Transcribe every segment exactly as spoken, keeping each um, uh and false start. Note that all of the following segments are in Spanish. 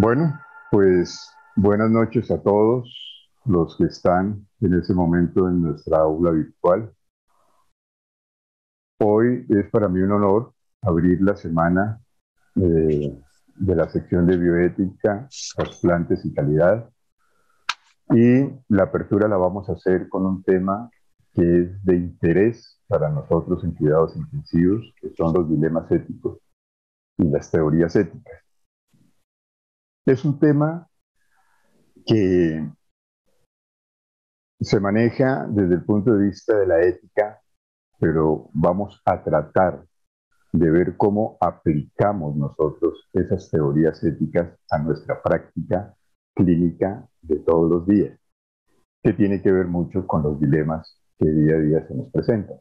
Bueno, pues buenas noches a todos los que están en ese momento en nuestra aula virtual. Hoy es para mí un honor abrir la semana eh, de la sección de bioética, trasplantes y calidad. Y la apertura la vamos a hacer con un tema que es de interés para nosotros en cuidados intensivos, que son los dilemas éticos y las teorías éticas. Es un tema que se maneja desde el punto de vista de la ética, pero vamos a tratar de ver cómo aplicamos nosotros esas teorías éticas a nuestra práctica clínica de todos los días, que tiene que ver mucho con los dilemas que día a día se nos presentan.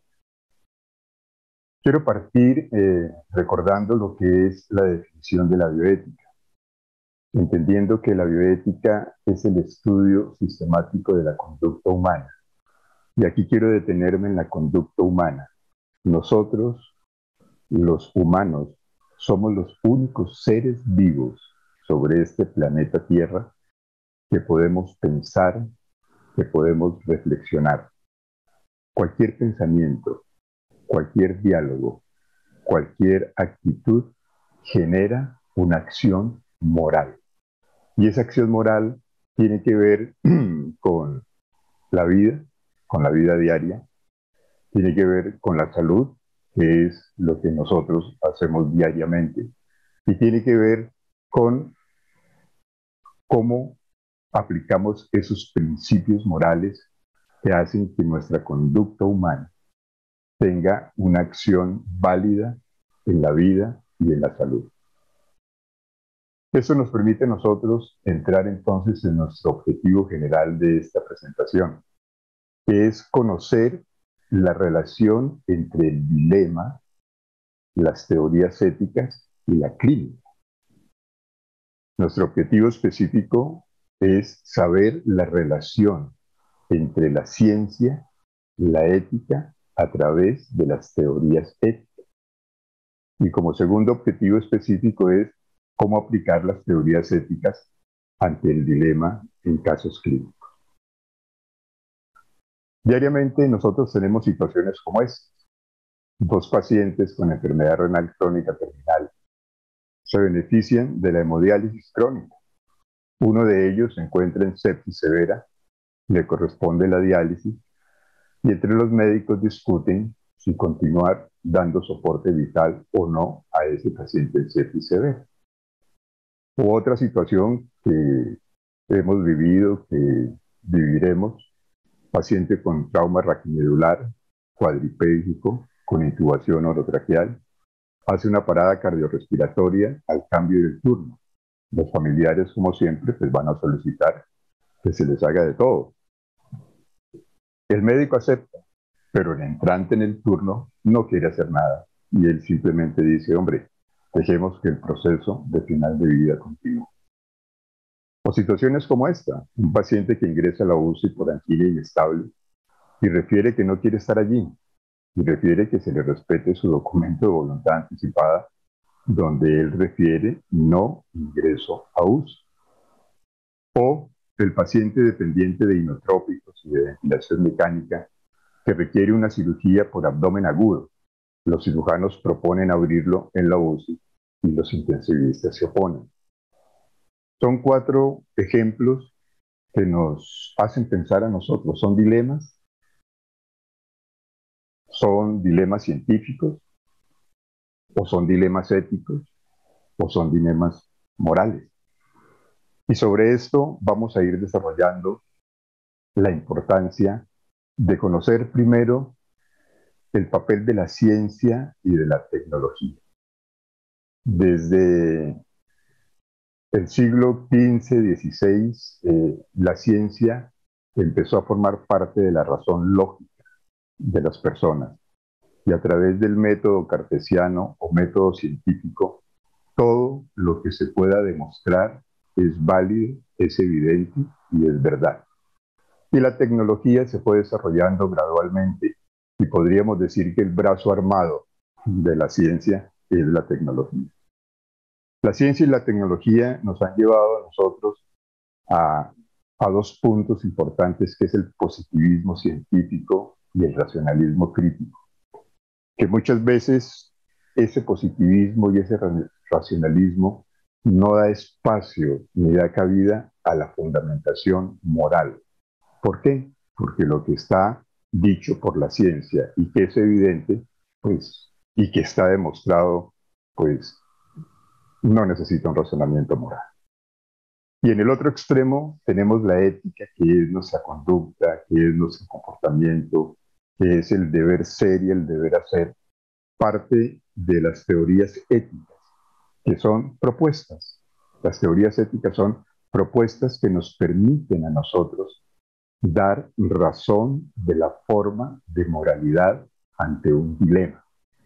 Quiero partir eh, recordando lo que es la definición de la bioética, entendiendo que la bioética es el estudio sistemático de la conducta humana. Y aquí quiero detenerme en la conducta humana. Nosotros, los humanos, somos los únicos seres vivos sobre este planeta Tierra que podemos pensar, que podemos reflexionar. Cualquier pensamiento, cualquier diálogo, cualquier actitud genera una acción moral. Y esa acción moral tiene que ver con la vida, con la vida diaria, tiene que ver con la salud, que es lo que nosotros hacemos diariamente, y tiene que ver con cómo aplicamos esos principios morales que hacen que nuestra conducta humana tenga una acción válida en la vida y en la salud. Eso nos permite a nosotros entrar entonces en nuestro objetivo general de esta presentación, que es conocer la relación entre el dilema, las teorías éticas y la clínica. Nuestro objetivo específico es saber la relación entre la ciencia y la ética a través de las teorías éticas. Y como segundo objetivo específico es cómo aplicar las teorías éticas ante el dilema en casos clínicos. Diariamente nosotros tenemos situaciones como esta. Dos pacientes con enfermedad renal crónica terminal se benefician de la hemodiálisis crónica. Uno de ellos se encuentra en sepsis severa, le corresponde la diálisis y entre los médicos discuten si continuar dando soporte vital o no a ese paciente en sepsis severa. O otra situación que hemos vivido, que viviremos, paciente con trauma raquimedular, cuadripléjico, con intubación orotraqueal, hace una parada cardiorrespiratoria al cambio del turno. Los familiares, como siempre, pues van a solicitar que se les haga de todo. El médico acepta, pero el entrante en el turno no quiere hacer nada. Y él simplemente dice, hombre, dejemos que el proceso de final de vida continúe. O situaciones como esta, un paciente que ingresa a la U C I por angina inestable y refiere que no quiere estar allí, y refiere que se le respete su documento de voluntad anticipada, donde él refiere no ingreso a U C I. O el paciente dependiente de inotrópicos y de ventilación mecánica que requiere una cirugía por abdomen agudo. Los cirujanos proponen abrirlo en la U C I y los intensivistas se oponen. Son cuatro ejemplos que nos hacen pensar a nosotros. Son dilemas, son dilemas científicos, o son dilemas éticos, o son dilemas morales. Y sobre esto vamos a ir desarrollando la importancia de conocer primero el papel de la ciencia y de la tecnología. Desde el siglo quince, dieciséis, eh, la ciencia empezó a formar parte de la razón lógica de las personas. Y a través del método cartesiano o método científico, todo lo que se pueda demostrar es válido, es evidente y es verdad. Y la tecnología se fue desarrollando gradualmente y podríamos decir que el brazo armado de la ciencia es la tecnología. La ciencia y la tecnología nos han llevado a nosotros a, a dos puntos importantes, que es el positivismo científico y el racionalismo crítico, que muchas veces ese positivismo y ese racionalismo no da espacio ni da cabida a la fundamentación moral. ¿Por qué? Porque lo que está dicho por la ciencia y que es evidente, pues, y que está demostrado, pues, no necesita un razonamiento moral. Y en el otro extremo tenemos la ética, que es nuestra conducta, que es nuestro comportamiento, que es el deber ser y el deber hacer, parte de las teorías éticas, que son propuestas. Las teorías éticas son propuestas que nos permiten a nosotros dar razón de la forma de moralidad ante un dilema.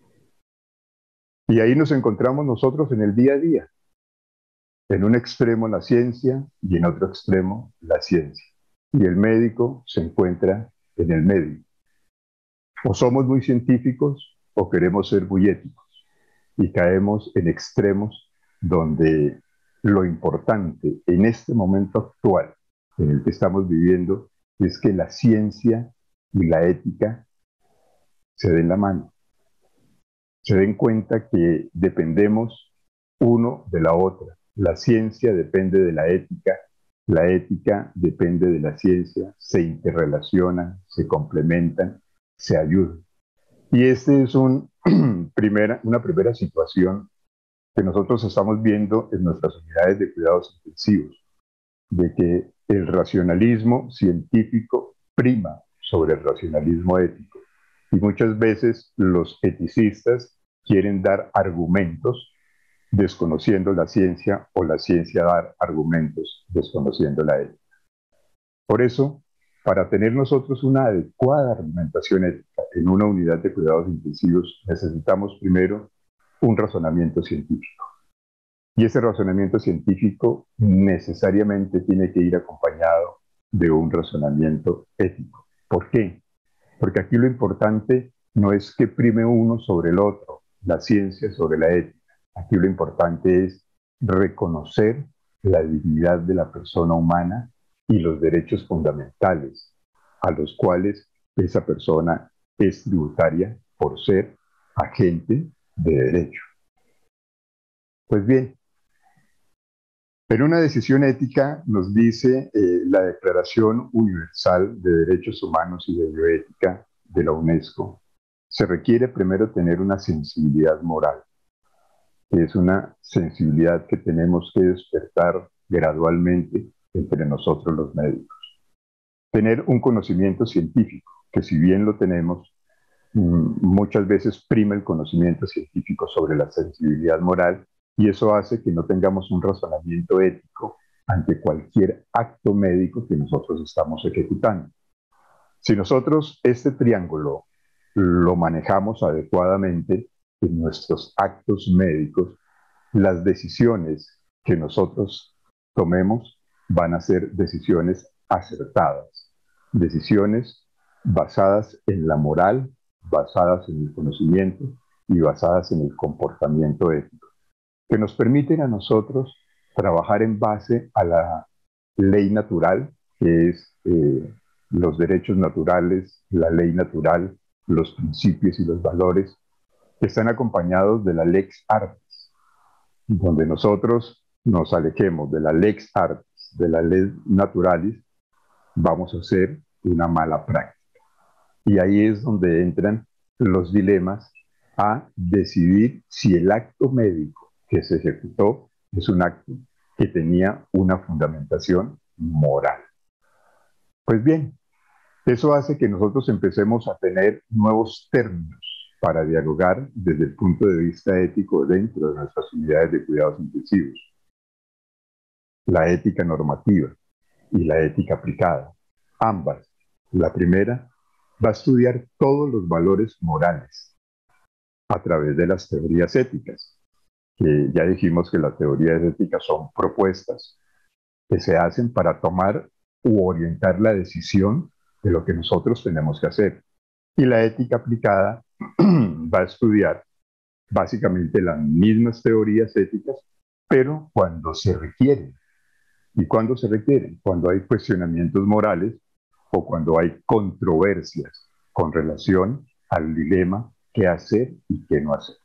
Y ahí nos encontramos nosotros en el día a día. En un extremo la ciencia y en otro extremo la ciencia. Y el médico se encuentra en el medio. O somos muy científicos o queremos ser muy éticos. Y caemos en extremos donde lo importante en este momento actual en el que estamos viviendo es que la ciencia y la ética se den la mano, se den cuenta que dependemos uno de la otra. La ciencia depende de la ética, la ética depende de la ciencia, se interrelacionan, se complementan, se ayudan. Y esta es un, primera, una primera situación que nosotros estamos viendo en nuestras unidades de cuidados intensivos, de que el racionalismo científico prima sobre el racionalismo ético. Y muchas veces los eticistas quieren dar argumentos desconociendo la ciencia, o la ciencia dar argumentos desconociendo la ética. Por eso, para tener nosotros una adecuada argumentación ética en una unidad de cuidados intensivos, necesitamos primero un razonamiento científico. Y ese razonamiento científico necesariamente tiene que ir acompañado de un razonamiento ético. ¿Por qué? Porque aquí lo importante no es que prime uno sobre el otro, la ciencia sobre la ética. Aquí lo importante es reconocer la dignidad de la persona humana y los derechos fundamentales a los cuales esa persona es tributaria por ser agente de derecho. Pues bien, pero una decisión ética, nos dice eh, la Declaración Universal de Derechos Humanos y de Bioética de la UNESCO, se requiere primero tener una sensibilidad moral, que es una sensibilidad que tenemos que despertar gradualmente entre nosotros los médicos. Tener un conocimiento científico, que si bien lo tenemos, muchas veces prima el conocimiento científico sobre la sensibilidad moral, y eso hace que no tengamos un razonamiento ético ante cualquier acto médico que nosotros estamos ejecutando. Si nosotros este triángulo lo manejamos adecuadamente en nuestros actos médicos, las decisiones que nosotros tomemos van a ser decisiones acertadas, decisiones basadas en la moral, basadas en el conocimiento y basadas en el comportamiento ético, que nos permiten a nosotros trabajar en base a la ley natural, que es eh, los derechos naturales, la ley natural, los principios y los valores, que están acompañados de la lex artis, donde nosotros nos alejemos de la lex artis, de la ley naturalis, vamos a hacer una mala práctica. Y ahí es donde entran los dilemas a decidir si el acto médico que se ejecutó es un acto que tenía una fundamentación moral. Pues bien, eso hace que nosotros empecemos a tener nuevos términos para dialogar desde el punto de vista ético dentro de nuestras unidades de cuidados intensivos. La ética normativa y la ética aplicada. Ambas. La primera va a estudiar todos los valores morales a través de las teorías éticas, que ya dijimos que las teorías éticas son propuestas que se hacen para tomar u orientar la decisión de lo que nosotros tenemos que hacer. Y la ética aplicada va a estudiar básicamente las mismas teorías éticas pero cuando se requieren. ¿Y cuándo se requieren? Cuando hay cuestionamientos morales o cuando hay controversias con relación al dilema qué hacer y qué no hacer.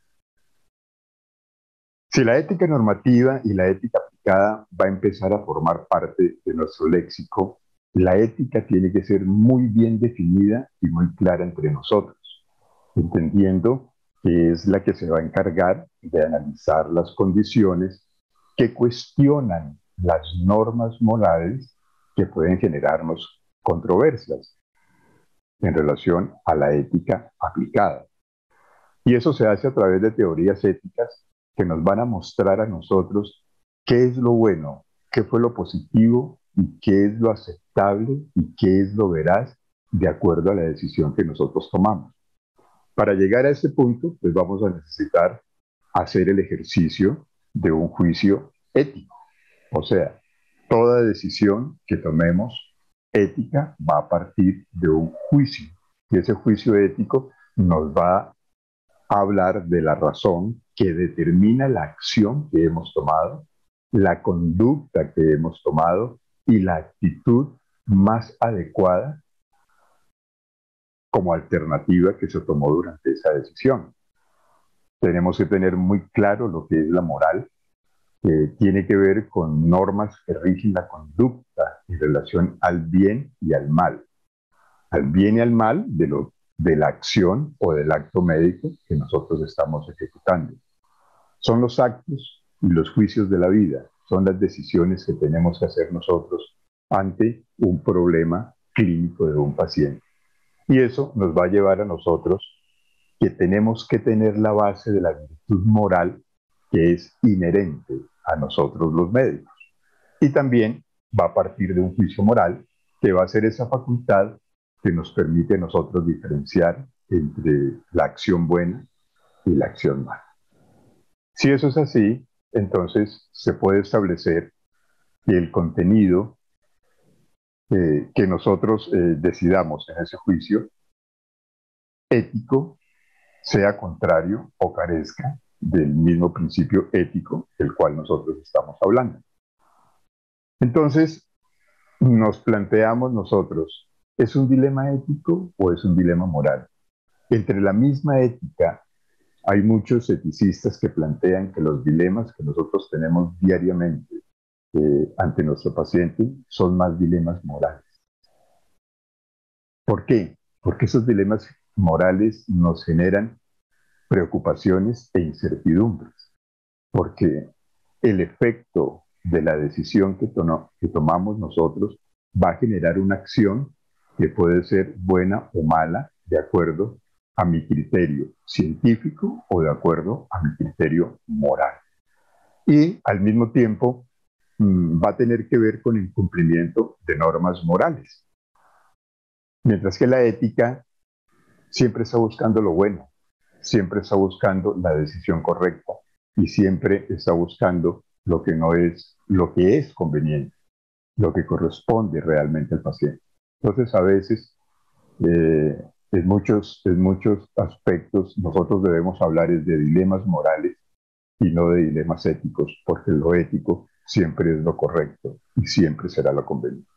Si la ética normativa y la ética aplicada va a empezar a formar parte de nuestro léxico, la ética tiene que ser muy bien definida y muy clara entre nosotros, entendiendo que es la que se va a encargar de analizar las condiciones que cuestionan las normas morales que pueden generarnos controversias en relación a la ética aplicada. Y eso se hace a través de teorías éticas que nos van a mostrar a nosotros qué es lo bueno, qué fue lo positivo y qué es lo aceptable y qué es lo veraz de acuerdo a la decisión que nosotros tomamos. Para llegar a ese punto, pues vamos a necesitar hacer el ejercicio de un juicio ético. O sea, toda decisión que tomemos ética va a partir de un juicio. Y ese juicio ético nos va a hablar de la razón que determina la acción que hemos tomado, la conducta que hemos tomado y la actitud más adecuada como alternativa que se tomó durante esa decisión. Tenemos que tener muy claro lo que es la moral, que tiene que ver con normas que rigen la conducta en relación al bien y al mal. Al bien y al mal de, lo, de la acción o del acto médico que nosotros estamos ejecutando. Son los actos y los juicios de la vida, son las decisiones que tenemos que hacer nosotros ante un problema clínico de un paciente. Y eso nos va a llevar a nosotros que tenemos que tener la base de la virtud moral que es inherente a nosotros los médicos. Y también va a partir de un juicio moral que va a ser esa facultad que nos permite a nosotros diferenciar entre la acción buena y la acción mala. Si eso es así, entonces se puede establecer que el contenido eh, que nosotros eh, decidamos en ese juicio ético sea contrario o carezca del mismo principio ético del cual nosotros estamos hablando. Entonces, nos planteamos nosotros, ¿es un dilema ético o es un dilema moral? Entre la misma ética hay muchos eticistas que plantean que los dilemas que nosotros tenemos diariamente eh, ante nuestro paciente son más dilemas morales. ¿Por qué? Porque esos dilemas morales nos generan preocupaciones e incertidumbres, porque el efecto de la decisión que, to que tomamos nosotros va a generar una acción que puede ser buena o mala de acuerdo a mi criterio científico o de acuerdo a mi criterio moral. Y al mismo tiempo mmm, va a tener que ver con el cumplimiento de normas morales. Mientras que la ética siempre está buscando lo bueno, siempre está buscando la decisión correcta y siempre está buscando lo que no es, lo que es conveniente, lo que corresponde realmente al paciente. Entonces, a veces, eh, en, muchos, en muchos aspectos, nosotros debemos hablar de dilemas morales y no de dilemas éticos, porque lo ético siempre es lo correcto y siempre será lo conveniente.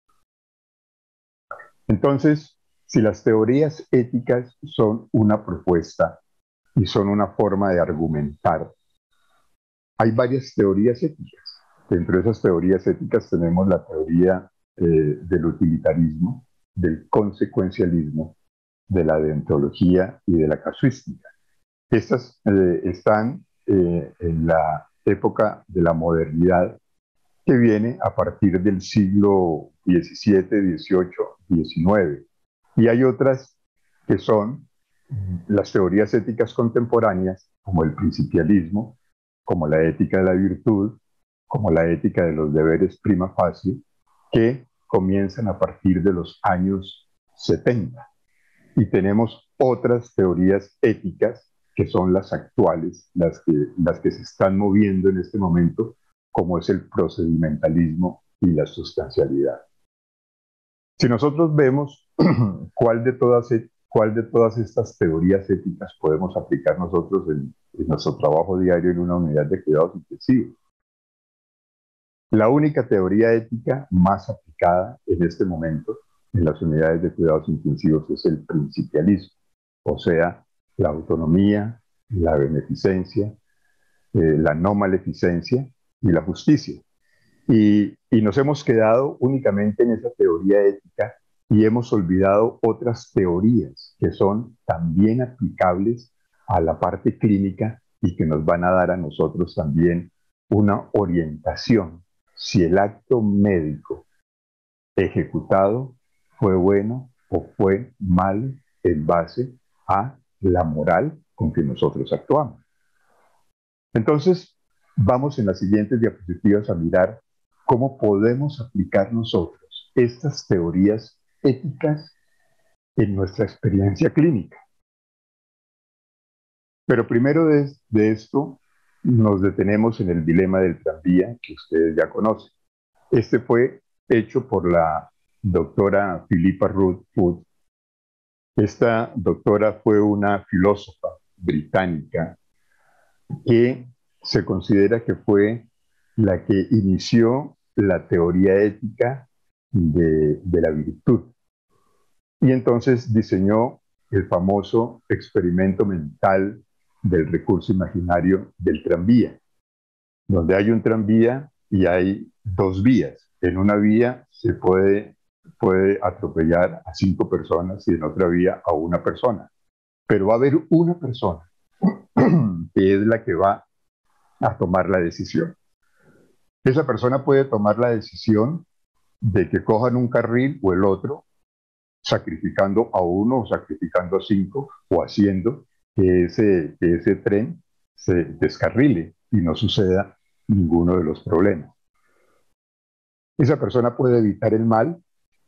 Entonces, si las teorías éticas son una propuesta y son una forma de argumentar, hay varias teorías éticas. Dentro de esas teorías éticas tenemos la teoría eh, del utilitarismo, del consecuencialismo, de la deontología y de la casuística. Estas eh, están eh, en la época de la modernidad que viene a partir del siglo diecisiete, dieciocho, diecinueve. Y hay otras que son las teorías éticas contemporáneas, como el principialismo, como la ética de la virtud, como la ética de los deberes prima facie, que comienzan a partir de los años setenta. Y tenemos otras teorías éticas que son las actuales, las que, las que se están moviendo en este momento, como es el procedimentalismo y la sustancialidad. Si nosotros vemos cuál de todas, cuál de todas estas teorías éticas podemos aplicar nosotros en, en nuestro trabajo diario en una unidad de cuidados intensivos, La única teoría ética más aplicada en este momento en las unidades de cuidados intensivos es el principialismo, o sea, la autonomía, la beneficencia, eh, la no maleficencia y la justicia. Y, y nos hemos quedado únicamente en esa teoría ética y hemos olvidado otras teorías que son también aplicables a la parte clínica y que nos van a dar a nosotros también una orientación si el acto médico ejecutado fue bueno o fue malo en base a la moral con que nosotros actuamos. Entonces, vamos en las siguientes diapositivas a mirar cómo podemos aplicar nosotros estas teorías éticas en nuestra experiencia clínica. Pero primero de, de esto, nos detenemos en el dilema del tranvía que ustedes ya conocen. Este fue hecho por la doctora Philippa Ruth Foot. Esta doctora fue una filósofa británica que se considera que fue la que inició la teoría ética de, de la virtud. Y entonces diseñó el famoso experimento mental del recurso imaginario del tranvía, donde hay un tranvía y hay dos vías. En una vía se puede, puede atropellar a cinco personas y en otra vía a una persona. Pero va a haber una persona que es la que va a tomar la decisión. Esa persona puede tomar la decisión de que cojan un carril o el otro, sacrificando a uno o sacrificando a cinco, o haciendo que ese, que ese tren se descarrile y no suceda ninguno de los problemas. Esa persona puede evitar el mal,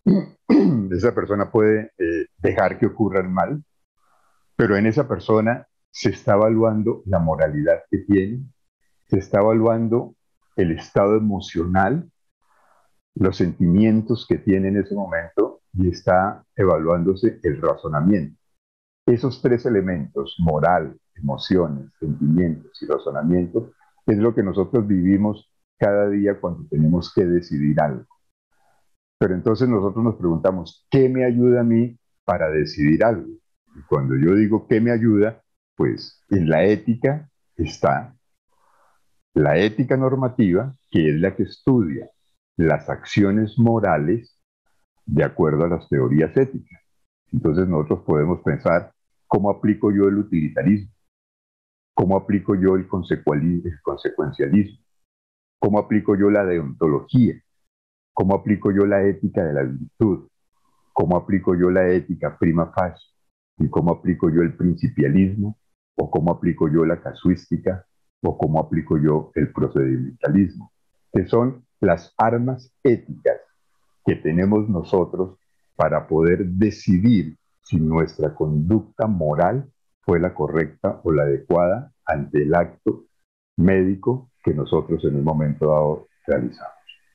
esa persona puede eh, dejar que ocurra el mal, pero en esa persona se está evaluando la moralidad que tiene, se está evaluando el estado emocional, los sentimientos que tiene en ese momento y está evaluándose el razonamiento. Esos tres elementos, moral, emociones, sentimientos y razonamiento, es lo que nosotros vivimos cada día cuando tenemos que decidir algo. Pero entonces nosotros nos preguntamos, ¿qué me ayuda a mí para decidir algo? Y cuando yo digo ¿qué me ayuda? Pues en la ética está la ética normativa, que es la que estudia las acciones morales de acuerdo a las teorías éticas. Entonces nosotros podemos pensar cómo aplico yo el utilitarismo, cómo aplico yo el, el consecuencialismo, cómo aplico yo la deontología, cómo aplico yo la ética de la virtud, cómo aplico yo la ética prima facie y cómo aplico yo el principialismo o cómo aplico yo la casuística o cómo aplico yo el procedimentalismo, que son las armas éticas que tenemos nosotros para poder decidir si nuestra conducta moral fue la correcta o la adecuada ante el acto médico que nosotros en un momento dado realizamos.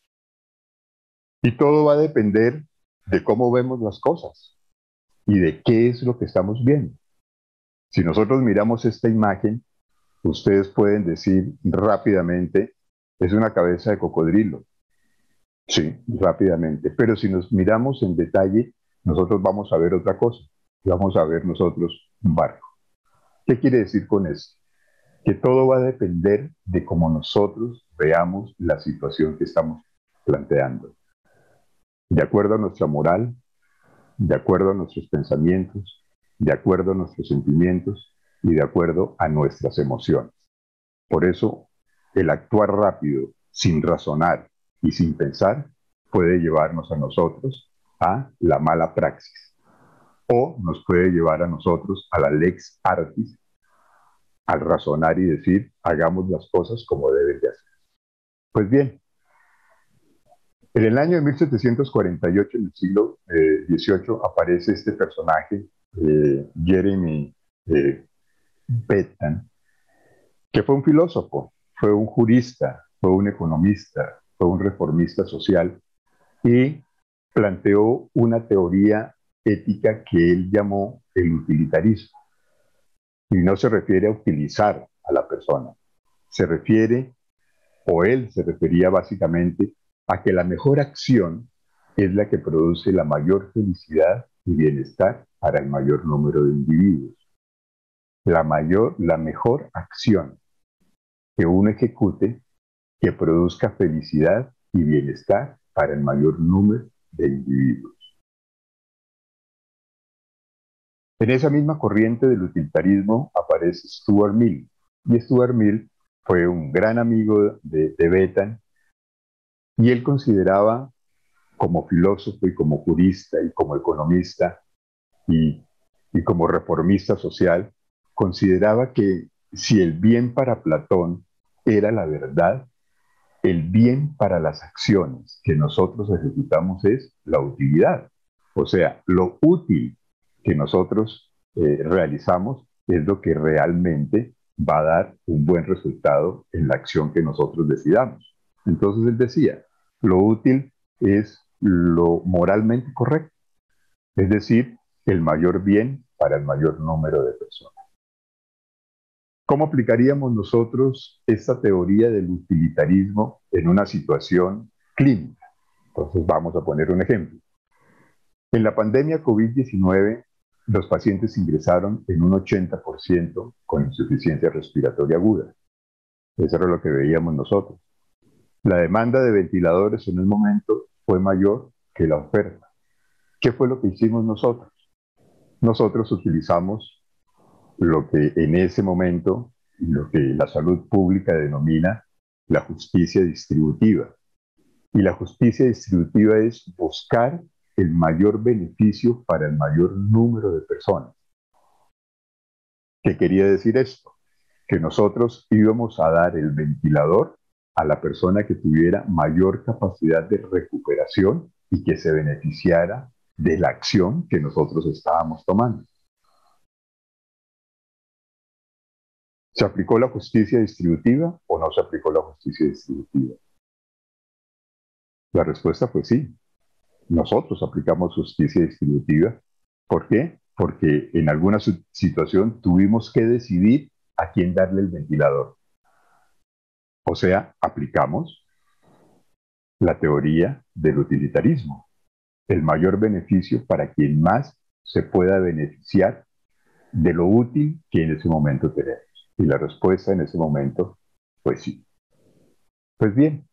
Y todo va a depender de cómo vemos las cosas y de qué es lo que estamos viendo. Si nosotros miramos esta imagen, ustedes pueden decir rápidamente, es una cabeza de cocodrilo. Sí, rápidamente. Pero si nos miramos en detalle, nosotros vamos a ver otra cosa. Vamos a ver nosotros un barco. ¿Qué quiere decir con esto? Que todo va a depender de cómo nosotros veamos la situación que estamos planteando. De acuerdo a nuestra moral, de acuerdo a nuestros pensamientos, de acuerdo a nuestros sentimientos y de acuerdo a nuestras emociones. Por eso, el actuar rápido, sin razonar y sin pensar, puede llevarnos a nosotros a la mala praxis o nos puede llevar a nosotros a la lex artis, al razonar y decir, hagamos las cosas como deben de hacer. Pues bien, en el año de mil setecientos cuarenta y ocho, en el siglo eh, dieciocho, aparece este personaje, eh, Jeremy eh, Bentham, que fue un filósofo, fue un jurista, fue un economista, fue un reformista social y planteó una teoría ética que él llamó el utilitarismo. Y no se refiere a utilizar a la persona, se refiere o él se refería básicamente a que la mejor acción es la que produce la mayor felicidad y bienestar para el mayor número de individuos. La mayor, la mejor acción que uno ejecute que produzca felicidad y bienestar para el mayor número de individuos. En esa misma corriente del utilitarismo aparece Stuart Mill, y Stuart Mill fue un gran amigo de, de Bentham, y él consideraba, como filósofo y como jurista y como economista y, y como reformista social, consideraba que si el bien para Platón era la verdad, el bien para las acciones que nosotros ejecutamos es la utilidad. O sea, lo útil que nosotros eh, realizamos es lo que realmente va a dar un buen resultado en la acción que nosotros decidamos. Entonces él decía, lo útil es lo moralmente correcto, es decir, el mayor bien para el mayor número de personas. ¿Cómo aplicaríamos nosotros esta teoría del utilitarismo en una situación clínica? Entonces vamos a poner un ejemplo. En la pandemia COVID diecinueve, los pacientes ingresaron en un ochenta por ciento con insuficiencia respiratoria aguda. Eso era lo que veíamos nosotros. La demanda de ventiladores en un momento fue mayor que la oferta. ¿Qué fue lo que hicimos nosotros? Nosotros utilizamos lo que en ese momento, lo que la salud pública denomina la justicia distributiva. Y la justicia distributiva es buscar el mayor beneficio para el mayor número de personas. ¿Qué quería decir esto? Que nosotros íbamos a dar el ventilador a la persona que tuviera mayor capacidad de recuperación y que se beneficiara de la acción que nosotros estábamos tomando. ¿Se aplicó la justicia distributiva o no se aplicó la justicia distributiva? La respuesta fue sí. Nosotros aplicamos justicia distributiva. ¿Por qué? Porque en alguna situación tuvimos que decidir a quién darle el ventilador. O sea, aplicamos la teoría del utilitarismo. El mayor beneficio para quien más se pueda beneficiar de lo útil que en ese momento tenemos. Y la respuesta en ese momento, pues sí. Pues bien,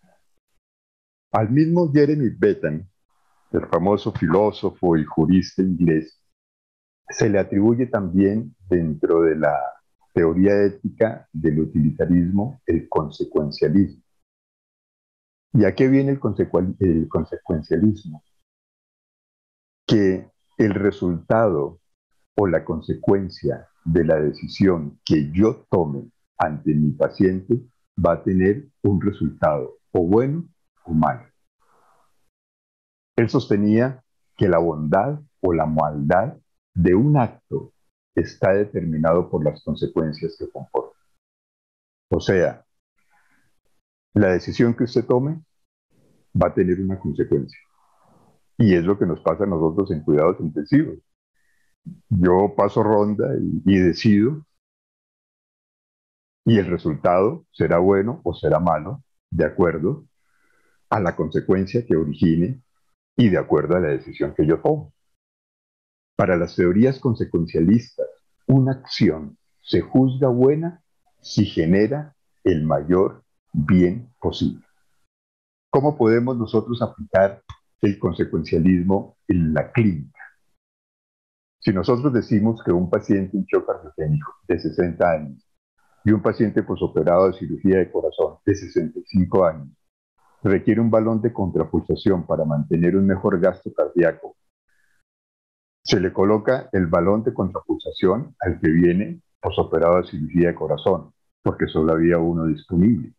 al mismo Jeremy Bentham, el famoso filósofo y jurista inglés, se le atribuye también dentro de la teoría ética del utilitarismo el consecuencialismo. ¿Y a qué viene el, consecu el consecuencialismo? Que el resultado o la consecuencia de la decisión que yo tome ante mi paciente va a tener un resultado o bueno o malo. Él sostenía que la bondad o la maldad de un acto está determinado por las consecuencias que comporta. O sea, la decisión que usted tome va a tener una consecuencia. Y es lo que nos pasa a nosotros en cuidados intensivos. Yo paso ronda y, y decido, y el resultado será bueno o será malo, de acuerdo a la consecuencia que origine y de acuerdo a la decisión que yo tomo. Para las teorías consecuencialistas, una acción se juzga buena si genera el mayor bien posible. ¿Cómo podemos nosotros aplicar el consecuencialismo en la clínica? Si nosotros decimos que un paciente en shock cardiogénico de sesenta años y un paciente posoperado de cirugía de corazón de sesenta y cinco años requiere un balón de contrapulsación para mantener un mejor gasto cardíaco, se le coloca el balón de contrapulsación al que viene posoperado de cirugía de corazón, porque solo había uno disponible.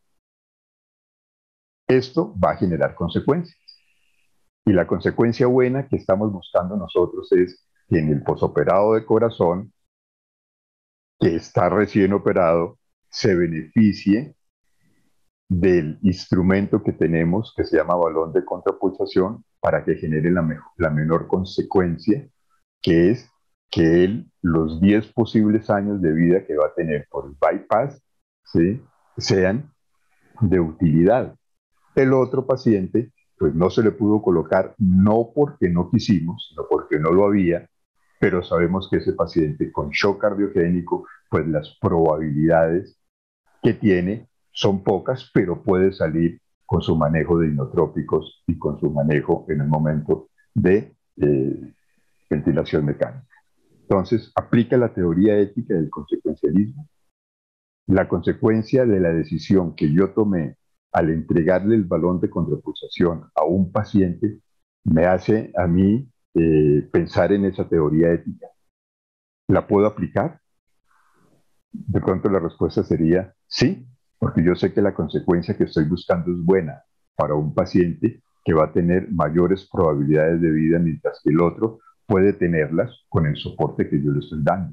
Esto va a generar consecuencias. Y la consecuencia buena que estamos buscando nosotros es que en el posoperado de corazón, que está recién operado, se beneficie del instrumento que tenemos, que se llama balón de contrapulsación, para que genere la, mejor, la menor consecuencia, que es que él, los diez posibles años de vida que va a tener por el bypass, ¿sí?, sean de utilidad. El otro paciente, pues no se le pudo colocar, no porque no quisimos, sino porque no lo había, pero sabemos que ese paciente con shock cardiogénico, pues las probabilidades que tiene son pocas, pero puede salir con su manejo de inotrópicos y con su manejo en el momento de eh, ventilación mecánica. Entonces, aplica la teoría ética del consecuencialismo. La consecuencia de la decisión que yo tomé al entregarle el balón de contrapulsación a un paciente me hace a mí eh, pensar en esa teoría ética. ¿La puedo aplicar? De pronto la respuesta sería sí, porque yo sé que la consecuencia que estoy buscando es buena para un paciente que va a tener mayores probabilidades de vida, mientras que el otro puede tenerlas con el soporte que yo le estoy dando.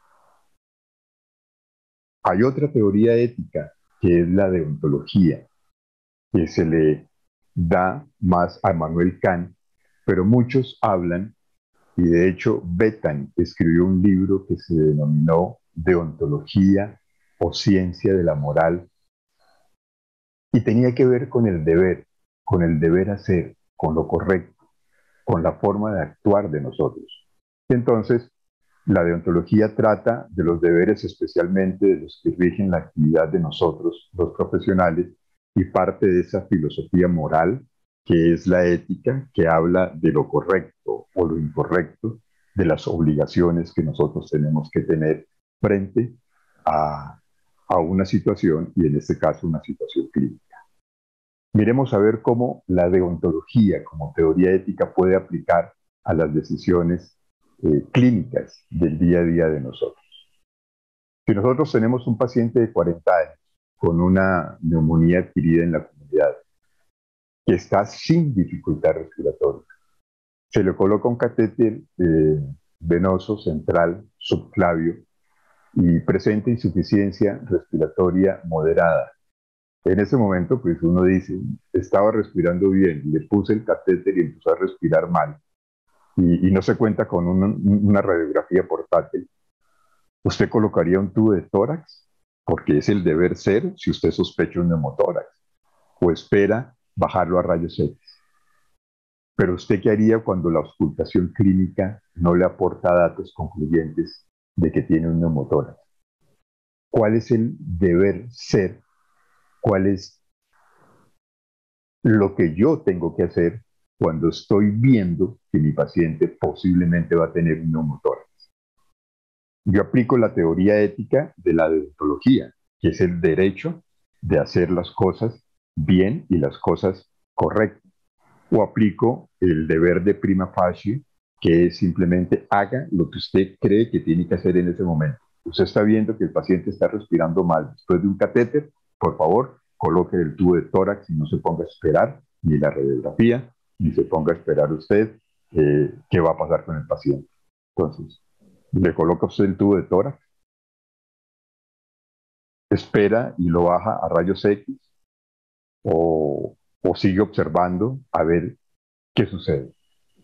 Hay otra teoría ética, que es la deontología, que se le da más a Immanuel Kant, pero muchos hablan, y de hecho Bettan escribió un libro que se denominó Deontología o Ciencia de la Moral, y tenía que ver con el deber, con el deber hacer, con lo correcto, con la forma de actuar de nosotros. Entonces, la deontología trata de los deberes, especialmente de los que rigen la actividad de nosotros, los profesionales, y parte de esa filosofía moral, que es la ética, que habla de lo correcto o lo incorrecto, de las obligaciones que nosotros tenemos que tener frente a, a una situación, y en este caso una situación clínica. Miremos a ver cómo la deontología como teoría ética puede aplicar a las decisiones eh, clínicas del día a día de nosotros. Si nosotros tenemos un paciente de cuarenta años con una neumonía adquirida en la comunidad que está sin dificultad respiratoria, se le coloca un catéter eh, venoso central subclavio y presenta insuficiencia respiratoria moderada. En ese momento, pues uno dice, estaba respirando bien, le puse el catéter y empezó a respirar mal, y, y no se cuenta con una, una radiografía portátil. ¿Usted colocaría un tubo de tórax? Porque es el deber ser si usted sospecha un neumotórax, o espera bajarlo a rayos X. Pero ¿usted qué haría cuando la auscultación clínica no le aporta datos concluyentes de que tiene un neumotórax? ¿Cuál es el deber ser? ¿Cuál es lo que yo tengo que hacer cuando estoy viendo que mi paciente posiblemente va a tener un neumotórax? Yo aplico la teoría ética de la deontología, que es el derecho de hacer las cosas bien y las cosas correctas. O aplico el deber de prima facie, que es simplemente haga lo que usted cree que tiene que hacer en ese momento. Usted está viendo que el paciente está respirando mal después de un catéter, por favor, coloque el tubo de tórax y no se ponga a esperar ni la radiografía, ni se ponga a esperar usted eh, qué va a pasar con el paciente. Entonces, le coloca usted el tubo de tórax, espera y lo baja a rayos X, o, o sigue observando a ver qué sucede.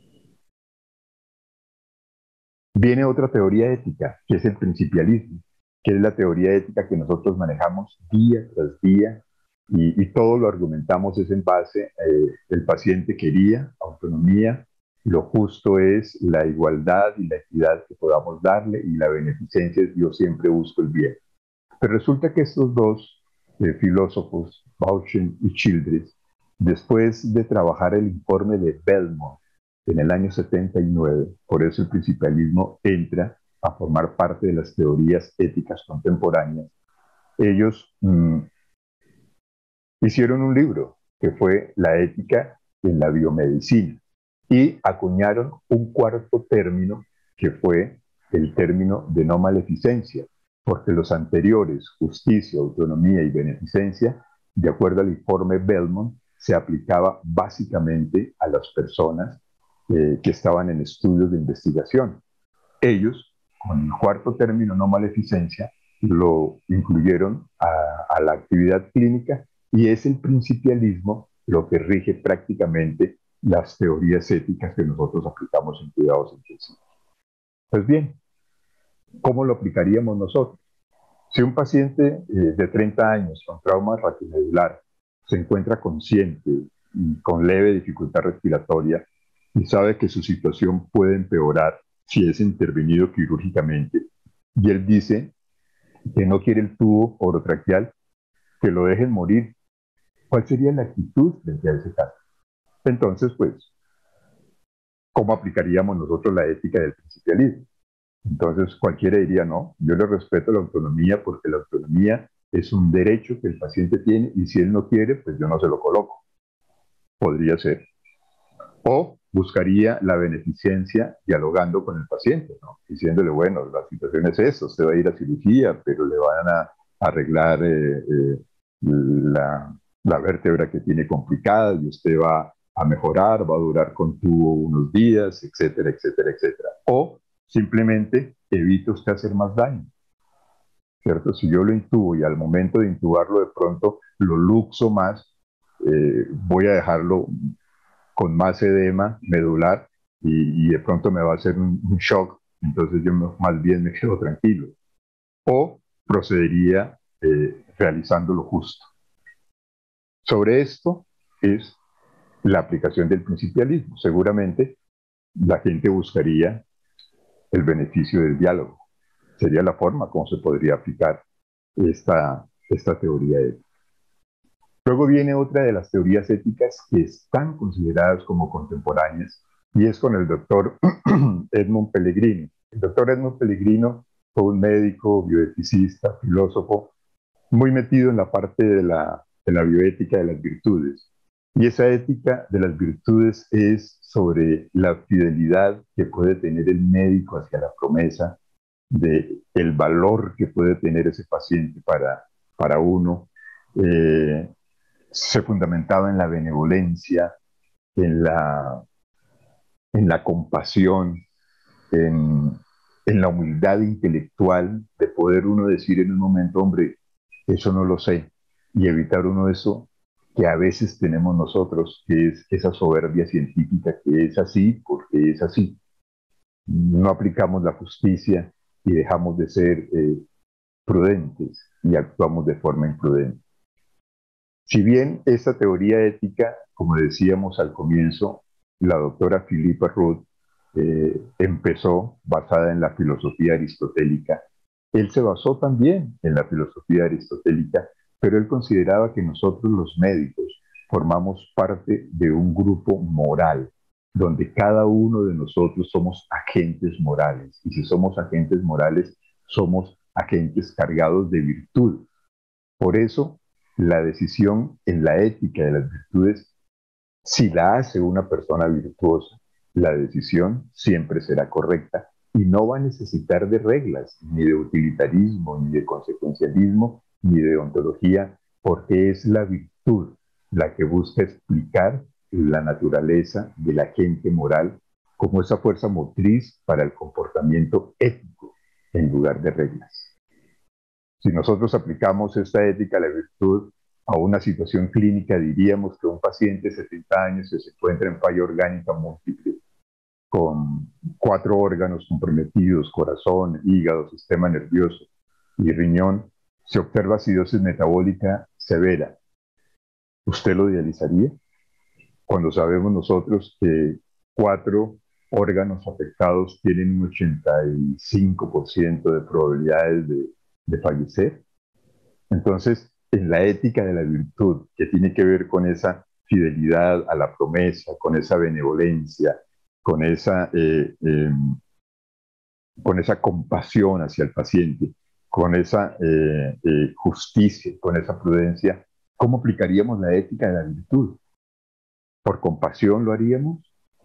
Viene otra teoría ética, que es el principialismo, que es la teoría ética que nosotros manejamos día tras día, y, y todo lo argumentamos es en base, eh, el paciente quería autonomía, lo justo es la igualdad y la equidad que podamos darle, y la beneficencia es yo siempre busco el bien. Pero resulta que estos dos eh, filósofos, Bauchin y Childress, después de trabajar el informe de Belmont en el año setenta y nueve, por eso el principialismo entra a formar parte de las teorías éticas contemporáneas, ellos mmm, hicieron un libro que fue La ética en la biomedicina, y acuñaron un cuarto término, que fue el término de no maleficencia, porque los anteriores, justicia, autonomía y beneficencia, de acuerdo al informe Belmont, se aplicaba básicamente a las personas eh, que estaban en estudios de investigación. Ellos, con el cuarto término, no maleficencia, lo incluyeron a, a la actividad clínica, y es el principialismo lo que rige prácticamente las teorías éticas que nosotros aplicamos en cuidados intensivos. Pues bien, ¿cómo lo aplicaríamos nosotros? Si un paciente eh, de treinta años con trauma raquimedular se encuentra consciente y con leve dificultad respiratoria y sabe que su situación puede empeorar si es intervenido quirúrgicamente. Y él dice que no quiere el tubo orotraqueal, que lo dejen morir. ¿Cuál sería la actitud frente a ese caso? Entonces, pues, ¿cómo aplicaríamos nosotros la ética del principialismo? Entonces, cualquiera diría, no, yo le respeto la autonomía porque la autonomía es un derecho que el paciente tiene y si él no quiere, pues yo no se lo coloco. Podría ser. O buscaría la beneficencia dialogando con el paciente, ¿no? Diciéndole, bueno, la situación es esta, usted va a ir a cirugía, pero le van a arreglar eh, eh, la, la vértebra que tiene complicada y usted va a mejorar, va a durar con tubo unos días, etcétera, etcétera, etcétera. O simplemente evita usted hacer más daño, ¿cierto? Si yo lo intubo y al momento de intubarlo de pronto lo luxo más, eh, voy a dejarlo con más edema medular y, y de pronto me va a hacer un, un shock, entonces yo me, más bien me quedo tranquilo. O procedería eh, realizando lo justo. Sobre esto es la aplicación del principialismo. Seguramente la gente buscaría el beneficio del diálogo. Sería la forma como se podría aplicar esta, esta teoría ética. Luego viene otra de las teorías éticas que están consideradas como contemporáneas y es con el doctor Edmund Pellegrino. El doctor Edmund Pellegrino fue un médico, bioeticista, filósofo, muy metido en la parte de la, de la bioética de las virtudes. Y esa ética de las virtudes es sobre la fidelidad que puede tener el médico hacia la promesa, de el valor que puede tener ese paciente para, para uno. Eh, se fundamentaba en la benevolencia, en la, en la compasión, en, en la humildad intelectual de poder uno decir en un momento, hombre, eso no lo sé, y evitar uno eso que a veces tenemos nosotros, que es esa soberbia científica, que es así porque es así. No aplicamos la justicia y dejamos de ser eh, prudentes y actuamos de forma imprudente. Si bien esta teoría ética, como decíamos al comienzo, la doctora Philippa Rudd eh, empezó basada en la filosofía aristotélica, él se basó también en la filosofía aristotélica, pero él consideraba que nosotros los médicos formamos parte de un grupo moral, donde cada uno de nosotros somos agentes morales, y si somos agentes morales, somos agentes cargados de virtud. Por eso, la decisión en la ética de las virtudes, si la hace una persona virtuosa, la decisión siempre será correcta y no va a necesitar de reglas, ni de utilitarismo, ni de consecuencialismo, ni de ontología, porque es la virtud la que busca explicar la naturaleza de la gente moral como esa fuerza motriz para el comportamiento ético en lugar de reglas. Si nosotros aplicamos esta ética a la virtud a una situación clínica, diríamos que un paciente de setenta años que se encuentra en falla orgánica múltiple, con cuatro órganos comprometidos, corazón, hígado, sistema nervioso y riñón, se observa acidosis metabólica severa. ¿Usted lo dializaría? Cuando sabemos nosotros que cuatro órganos afectados tienen un ochenta y cinco por ciento de probabilidades de, de fallecer. Entonces, en la ética de la virtud, que tiene que ver con esa fidelidad a la promesa, con esa benevolencia, con esa, eh, eh, con esa compasión hacia el paciente, con esa eh, eh, justicia, con esa prudencia, ¿cómo aplicaríamos la ética de la virtud? ¿Por compasión lo haríamos?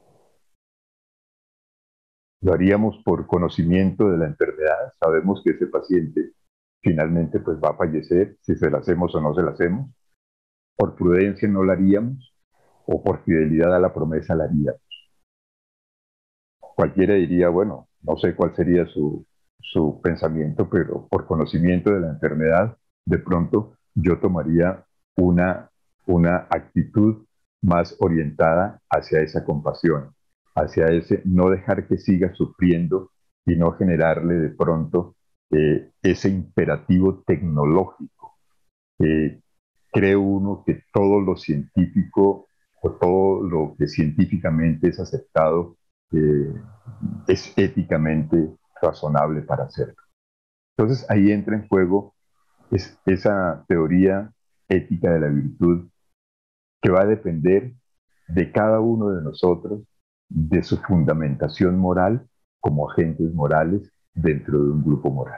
¿Lo haríamos por conocimiento de la enfermedad? Sabemos que ese paciente finalmente pues va a fallecer, si se la hacemos o no se la hacemos. ¿Por prudencia no la haríamos? ¿O por fidelidad a la promesa la haríamos? Cualquiera diría, bueno, no sé cuál sería su, su pensamiento, pero por conocimiento de la enfermedad, de pronto yo tomaría una, una actitud más orientada hacia esa compasión, hacia ese no dejar que siga sufriendo y no generarle de pronto eh, ese imperativo tecnológico. Eh, cree uno que todo lo científico o todo lo que científicamente es aceptado eh, es éticamente razonable para hacerlo. Entonces ahí entra en juego es esa teoría ética de la virtud que va a depender de cada uno de nosotros, de su fundamentación moral como agentes morales dentro de un grupo moral.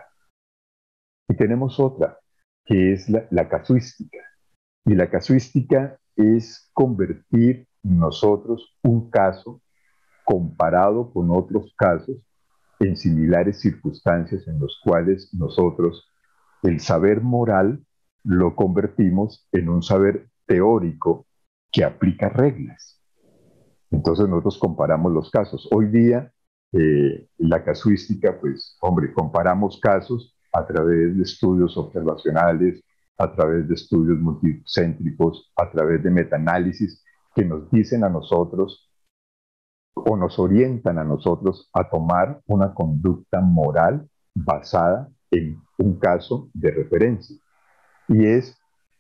Y tenemos otra, que es la, la casuística. Y la casuística es convertir nosotros un caso comparado con otros casos en similares circunstancias en los cuales nosotros el saber moral lo convertimos en un saber teórico que aplica reglas. Entonces nosotros comparamos los casos. Hoy día eh, la casuística, pues hombre, comparamos casos a través de estudios observacionales, a través de estudios multicéntricos, a través de metaanálisis que nos dicen a nosotros o nos orientan a nosotros a tomar una conducta moral basada en un caso de referencia. Y es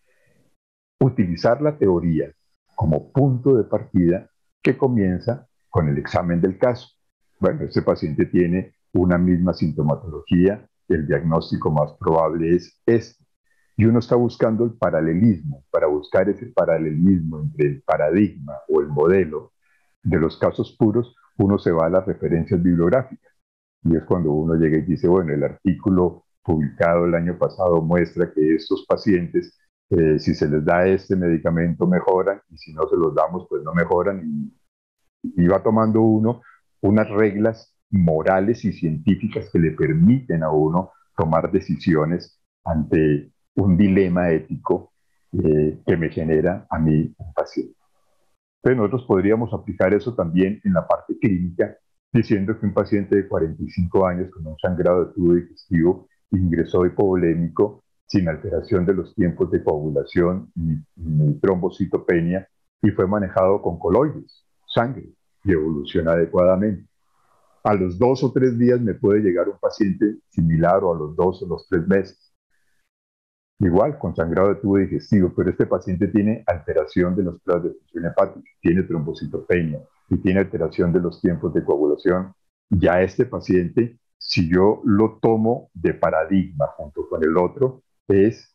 utilizar la teoría como punto de partida que comienza con el examen del caso. Bueno, este paciente tiene una misma sintomatología, el diagnóstico más probable es este. Y uno está buscando el paralelismo, para buscar ese paralelismo entre el paradigma o el modelo de los casos puros, uno se va a las referencias bibliográficas. Y es cuando uno llega y dice, bueno, el artículo publicado el año pasado muestra que estos pacientes, eh, si se les da este medicamento, mejoran, y si no se los damos, pues no mejoran. Y, y va tomando uno unas reglas morales y científicas que le permiten a uno tomar decisiones ante un dilema ético eh, que me genera a mí un paciente. Entonces nosotros podríamos aplicar eso también en la parte clínica, diciendo que un paciente de cuarenta y cinco años con un sangrado de tubo digestivo ingresó hipovolémico sin alteración de los tiempos de coagulación ni, ni trombocitopenia y fue manejado con coloides, sangre, y evoluciona adecuadamente. A los dos o tres días me puede llegar un paciente similar o a los dos o los tres meses. Igual, con sangrado de tubo digestivo, pero este paciente tiene alteración de los platos de función hepática, tiene trombocitopenia y tiene alteración de los tiempos de coagulación. Ya este paciente, si yo lo tomo de paradigma junto con el otro, es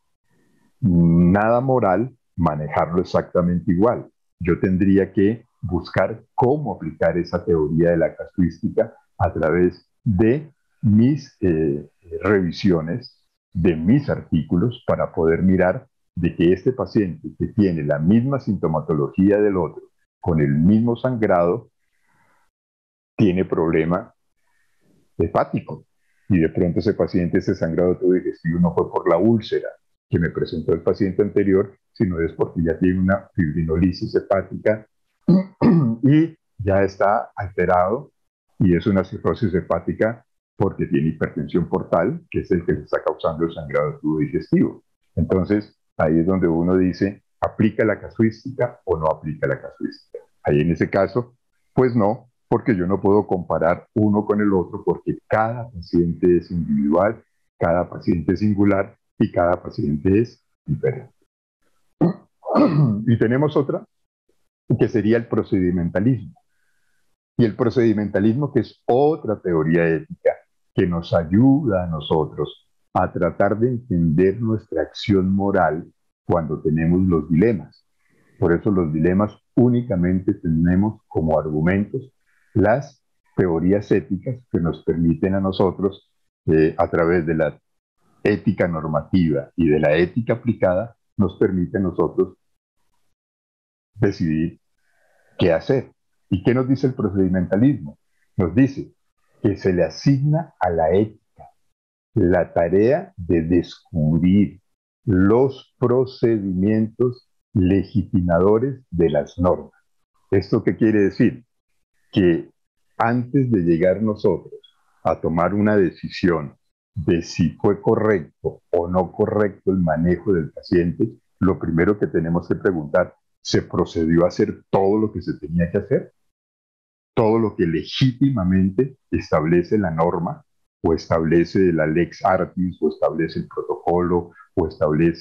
nada moral manejarlo exactamente igual. Yo tendría que buscar cómo aplicar esa teoría de la casuística a través de mis eh, revisiones, de mis artículos, para poder mirar de que este paciente que tiene la misma sintomatología del otro, con el mismo sangrado, tiene problema hepático. Y de pronto ese paciente, ese sangrado de tubo digestivo no fue por la úlcera que me presentó el paciente anterior, sino es porque ya tiene una fibrinolisis hepática y ya está alterado y es una cirrosis hepática porque tiene hipertensión portal, que es el que le está causando el sangrado de tubo digestivo. Entonces, ahí es donde uno dice, ¿aplica la casuística o no aplica la casuística? Ahí en ese caso, pues no, porque yo no puedo comparar uno con el otro porque cada paciente es individual, cada paciente es singular y cada paciente es diferente. Y tenemos otra, que sería el procedimentalismo. Y el procedimentalismo, que es otra teoría ética que nos ayuda a nosotros a tratar de entender nuestra acción moral cuando tenemos los dilemas. Por eso los dilemas únicamente tenemos como argumentos las teorías éticas que nos permiten a nosotros, eh, a través de la ética normativa y de la ética aplicada, nos permite a nosotros decidir qué hacer. ¿Y qué nos dice el procedimentalismo? Nos dice que se le asigna a la ética la tarea de descubrir los procedimientos legitimadores de las normas. ¿Esto qué quiere decir? Que antes de llegar nosotros a tomar una decisión de si fue correcto o no correcto el manejo del paciente, lo primero que tenemos que preguntar, ¿se procedió a hacer todo lo que se tenía que hacer? ¿Todo lo que legítimamente establece la norma o establece la lex artis o establece el protocolo o establece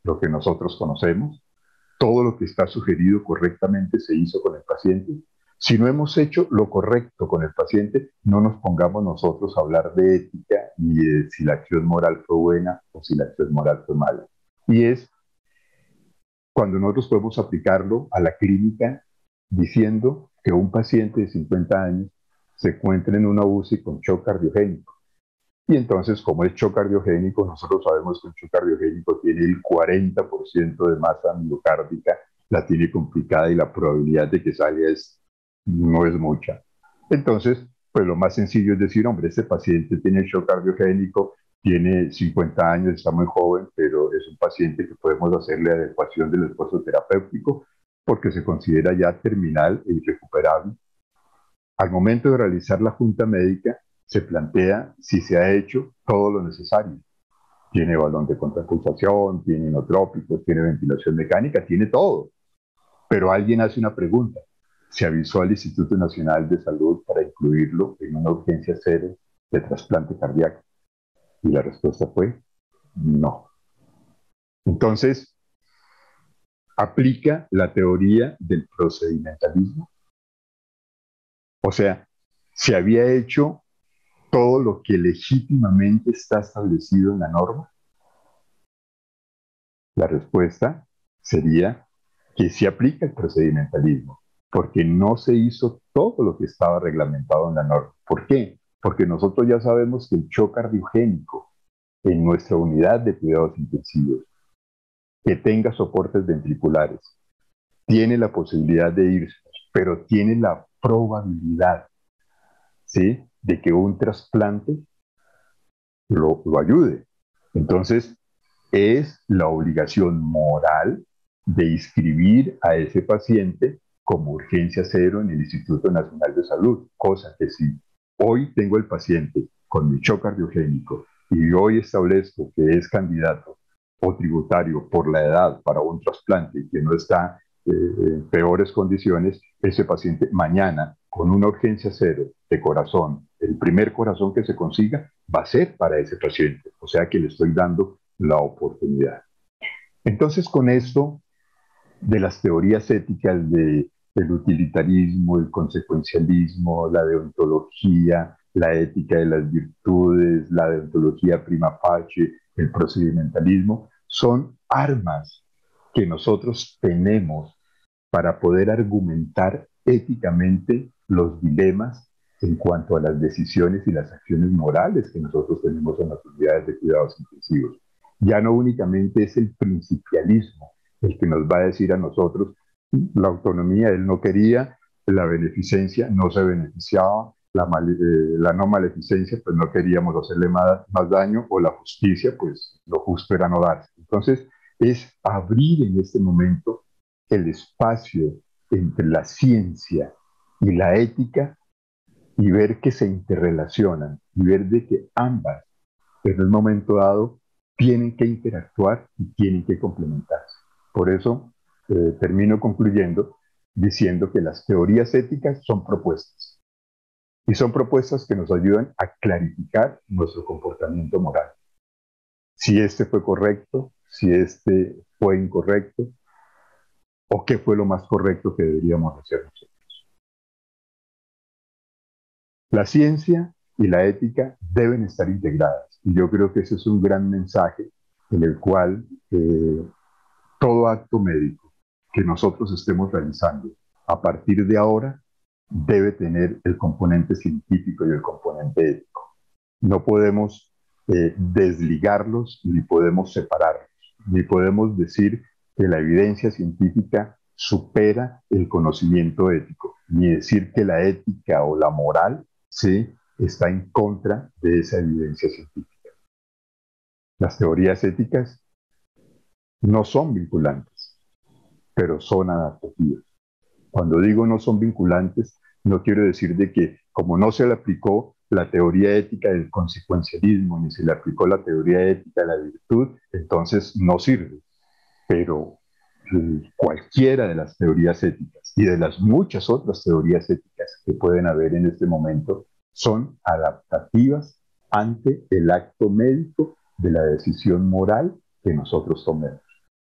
lo que nosotros conocemos, todo lo que está sugerido correctamente se hizo con el paciente. Si no hemos hecho lo correcto con el paciente, no nos pongamos nosotros a hablar de ética ni de si la acción moral fue buena o si la acción moral fue mala. Y es cuando nosotros podemos aplicarlo a la clínica diciendo que un paciente de cincuenta años se encuentra en una U C I con shock cardiogénico. Y entonces, como es shock cardiogénico, nosotros sabemos que el shock cardiogénico tiene el cuarenta por ciento de masa miocárdica, la tiene complicada y la probabilidad de que salga es, no es mucha. Entonces, pues lo más sencillo es decir, hombre, este paciente tiene shock cardiogénico, tiene cincuenta años, está muy joven, pero es un paciente que podemos hacerle adecuación del esfuerzo terapéutico porque se considera ya terminal e irrecuperable. Al momento de realizar la junta médica, se plantea si se ha hecho todo lo necesario. Tiene balón de contrapulsación, tiene inotrópicos, tiene ventilación mecánica, tiene todo. Pero alguien hace una pregunta. ¿Se avisó al Instituto Nacional de Salud para incluirlo en una urgencia cero de trasplante cardíaco? Y la respuesta fue no. Entonces, aplica la teoría del procedimentalismo. O sea, se había hecho todo lo que legítimamente está establecido en la norma. La respuesta sería que sí aplica el procedimentalismo, porque no se hizo todo lo que estaba reglamentado en la norma. ¿Por qué? Porque nosotros ya sabemos que el shock cardiogénico en nuestra unidad de cuidados intensivos, que tenga soportes ventriculares, tiene la posibilidad de irse, pero tiene la probabilidad, ¿sí?, de que un trasplante lo, lo ayude. Entonces, es la obligación moral de inscribir a ese paciente como urgencia cero en el Instituto Nacional de Salud, cosa que si hoy tengo el paciente con mi shock cardiogénico y hoy establezco que es candidato o tributario por la edad para un trasplante y que no está eh, en peores condiciones, ese paciente mañana con una urgencia cero de corazón, el primer corazón que se consiga va a ser para ese paciente, o sea que le estoy dando la oportunidad. Entonces, con esto de las teorías éticas de, del utilitarismo, el consecuencialismo, la deontología, la ética de las virtudes, la deontología prima facie, el procedimentalismo, son armas que nosotros tenemos para poder argumentar éticamente los dilemas en cuanto a las decisiones y las acciones morales que nosotros tenemos en las unidades de cuidados intensivos. Ya no únicamente es el principialismo el que nos va a decir a nosotros la autonomía, él no quería, la beneficencia no se beneficiaba, la, mal, eh, la no maleficencia, pues no queríamos hacerle más, más daño, o la justicia, pues lo justo era no darse. Entonces, es abrir en este momento el espacio entre la ciencia y la ética y ver que se interrelacionan y ver de que ambas en un momento dado tienen que interactuar y tienen que complementarse. Por eso eh, termino concluyendo diciendo que las teorías éticas son propuestas y son propuestas que nos ayudan a clarificar nuestro comportamiento moral. Si este fue correcto, si este fue incorrecto, o qué fue lo más correcto que deberíamos hacer nosotros. La ciencia y la ética deben estar integradas, y yo creo que ese es un gran mensaje en el cual eh, todo acto médico que nosotros estemos realizando a partir de ahora debe tener el componente científico y el componente ético. No podemos eh, desligarlos ni podemos separarlos, ni podemos decir que la evidencia científica supera el conocimiento ético, ni decir que la ética o la moral, ¿sí?, está en contra de esa evidencia científica. Las teorías éticas no son vinculantes, pero son adaptativas. Cuando digo no son vinculantes, no quiero decir de que como no se le aplicó la teoría ética del consecuencialismo, ni se le aplicó la teoría ética de la virtud, entonces no sirve. Pero eh, cualquiera de las teorías éticas y de las muchas otras teorías éticas que pueden haber en este momento son adaptativas ante el acto médico de la decisión moral que nosotros tomemos.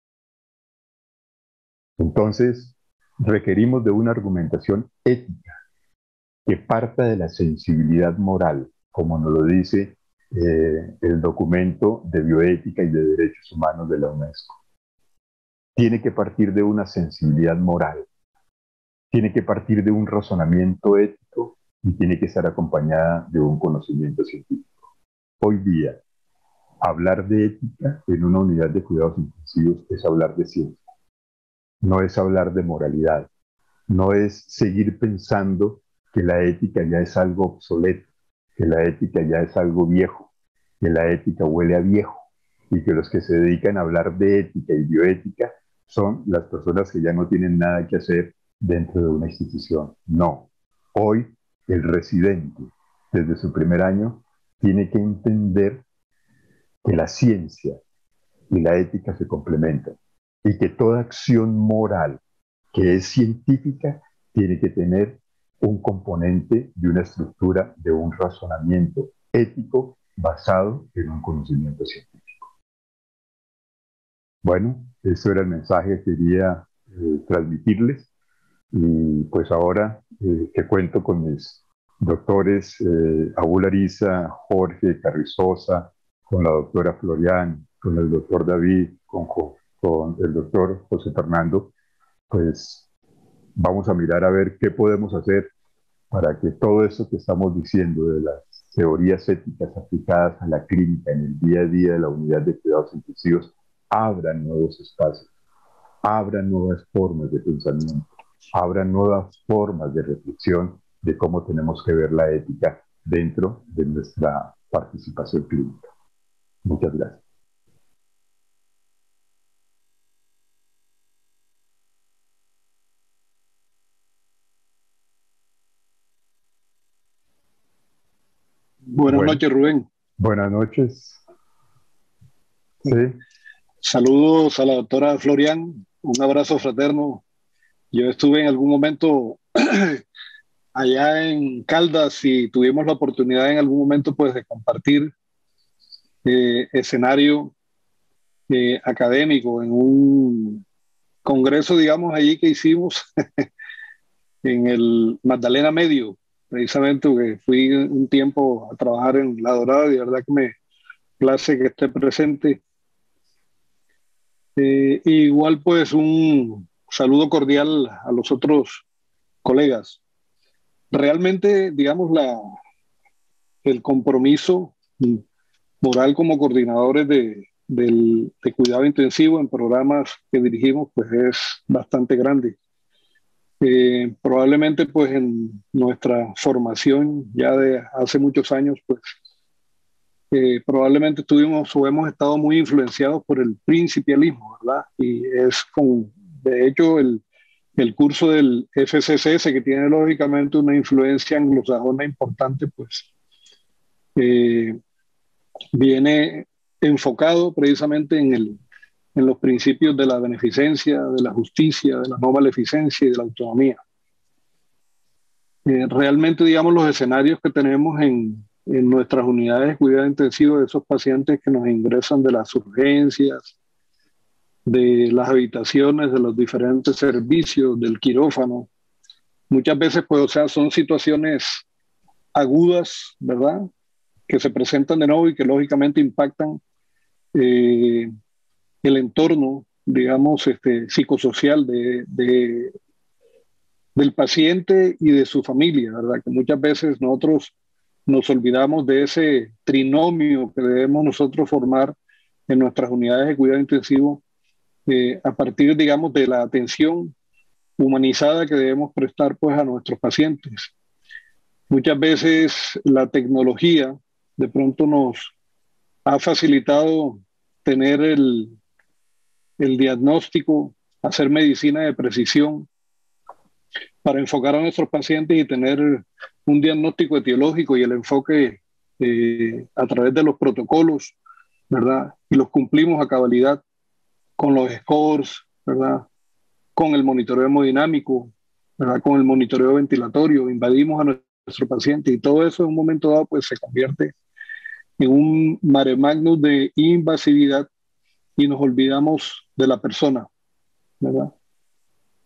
Entonces, requerimos de una argumentación ética que parta de la sensibilidad moral, como nos lo dice eh, el documento de bioética y de derechos humanos de la UNESCO. Tiene que partir de una sensibilidad moral, tiene que partir de un razonamiento ético y tiene que estar acompañada de un conocimiento científico. Hoy día, hablar de ética en una unidad de cuidados intensivos es hablar de ciencia, no es hablar de moralidad, no es seguir pensando que la ética ya es algo obsoleto, que la ética ya es algo viejo, que la ética huele a viejo y que los que se dedican a hablar de ética y bioética son las personas que ya no tienen nada que hacer dentro de una institución. No. Hoy el residente, desde su primer año, tiene que entender que la ciencia y la ética se complementan y que toda acción moral que es científica tiene que tener un componente de una estructura, de un razonamiento ético basado en un conocimiento científico. Bueno, eso era el mensaje que quería eh, transmitirles y pues ahora eh, que cuento con mis doctores eh, Abul Ariza, Jorge Carrizosa, con la doctora Florian, con el doctor David, con, con el doctor José Fernando, pues vamos a mirar a ver qué podemos hacer para que todo eso que estamos diciendo de las teorías éticas aplicadas a la clínica en el día a día de la unidad de cuidados intensivos abran nuevos espacios, abran nuevas formas de pensamiento, abran nuevas formas de reflexión de cómo tenemos que ver la ética dentro de nuestra participación clínica. Muchas gracias. Buenas Bueno, noches, Rubén. buenas noches. Sí. Saludos a la doctora Florian, un abrazo fraterno. Yo estuve en algún momento allá en Caldas y tuvimos la oportunidad en algún momento pues de compartir eh, escenario eh, académico en un congreso, digamos, allí que hicimos en el Magdalena Medio, precisamente porque fui un tiempo a trabajar en La Dorada y de verdad que me place que esté presente. Eh, igual pues un saludo cordial a los otros colegas. Realmente, digamos, la, el compromiso moral como coordinadores de, del, de cuidado intensivo en programas que dirigimos pues es bastante grande. Eh, probablemente pues en nuestra formación ya de hace muchos años pues eh, probablemente estuvimos o hemos estado muy influenciados por el principialismo, ¿verdad? Y es con, de hecho, el, el curso del F C C S, que tiene lógicamente una influencia anglosajona importante, pues eh, viene enfocado precisamente en, el, en los principios de la beneficencia, de la justicia, de la no maleficencia y de la autonomía. Eh, realmente, digamos, los escenarios que tenemos en, en nuestras unidades de cuidado intensivo de esos pacientes que nos ingresan de las urgencias, de las habitaciones, de los diferentes servicios, del quirófano. Muchas veces, pues, o sea, son situaciones agudas, ¿verdad? Que se presentan de nuevo y que lógicamente impactan eh, el entorno, digamos, este, psicosocial de, de, del paciente y de su familia, ¿verdad? Que muchas veces nosotros nos olvidamos de ese trinomio que debemos nosotros formar en nuestras unidades de cuidado intensivo eh, a partir, digamos, de la atención humanizada que debemos prestar pues a nuestros pacientes. Muchas veces la tecnología de pronto nos ha facilitado tener el, el diagnóstico, hacer medicina de precisión para enfocar a nuestros pacientes y tener un diagnóstico etiológico y el enfoque eh, a través de los protocolos, ¿verdad? Y los cumplimos a cabalidad con los scores, ¿verdad? Con el monitoreo hemodinámico, ¿verdad? Con el monitoreo ventilatorio, invadimos a nuestro paciente y todo eso en un momento dado pues se convierte en un mare magnum de invasividad y nos olvidamos de la persona, ¿verdad?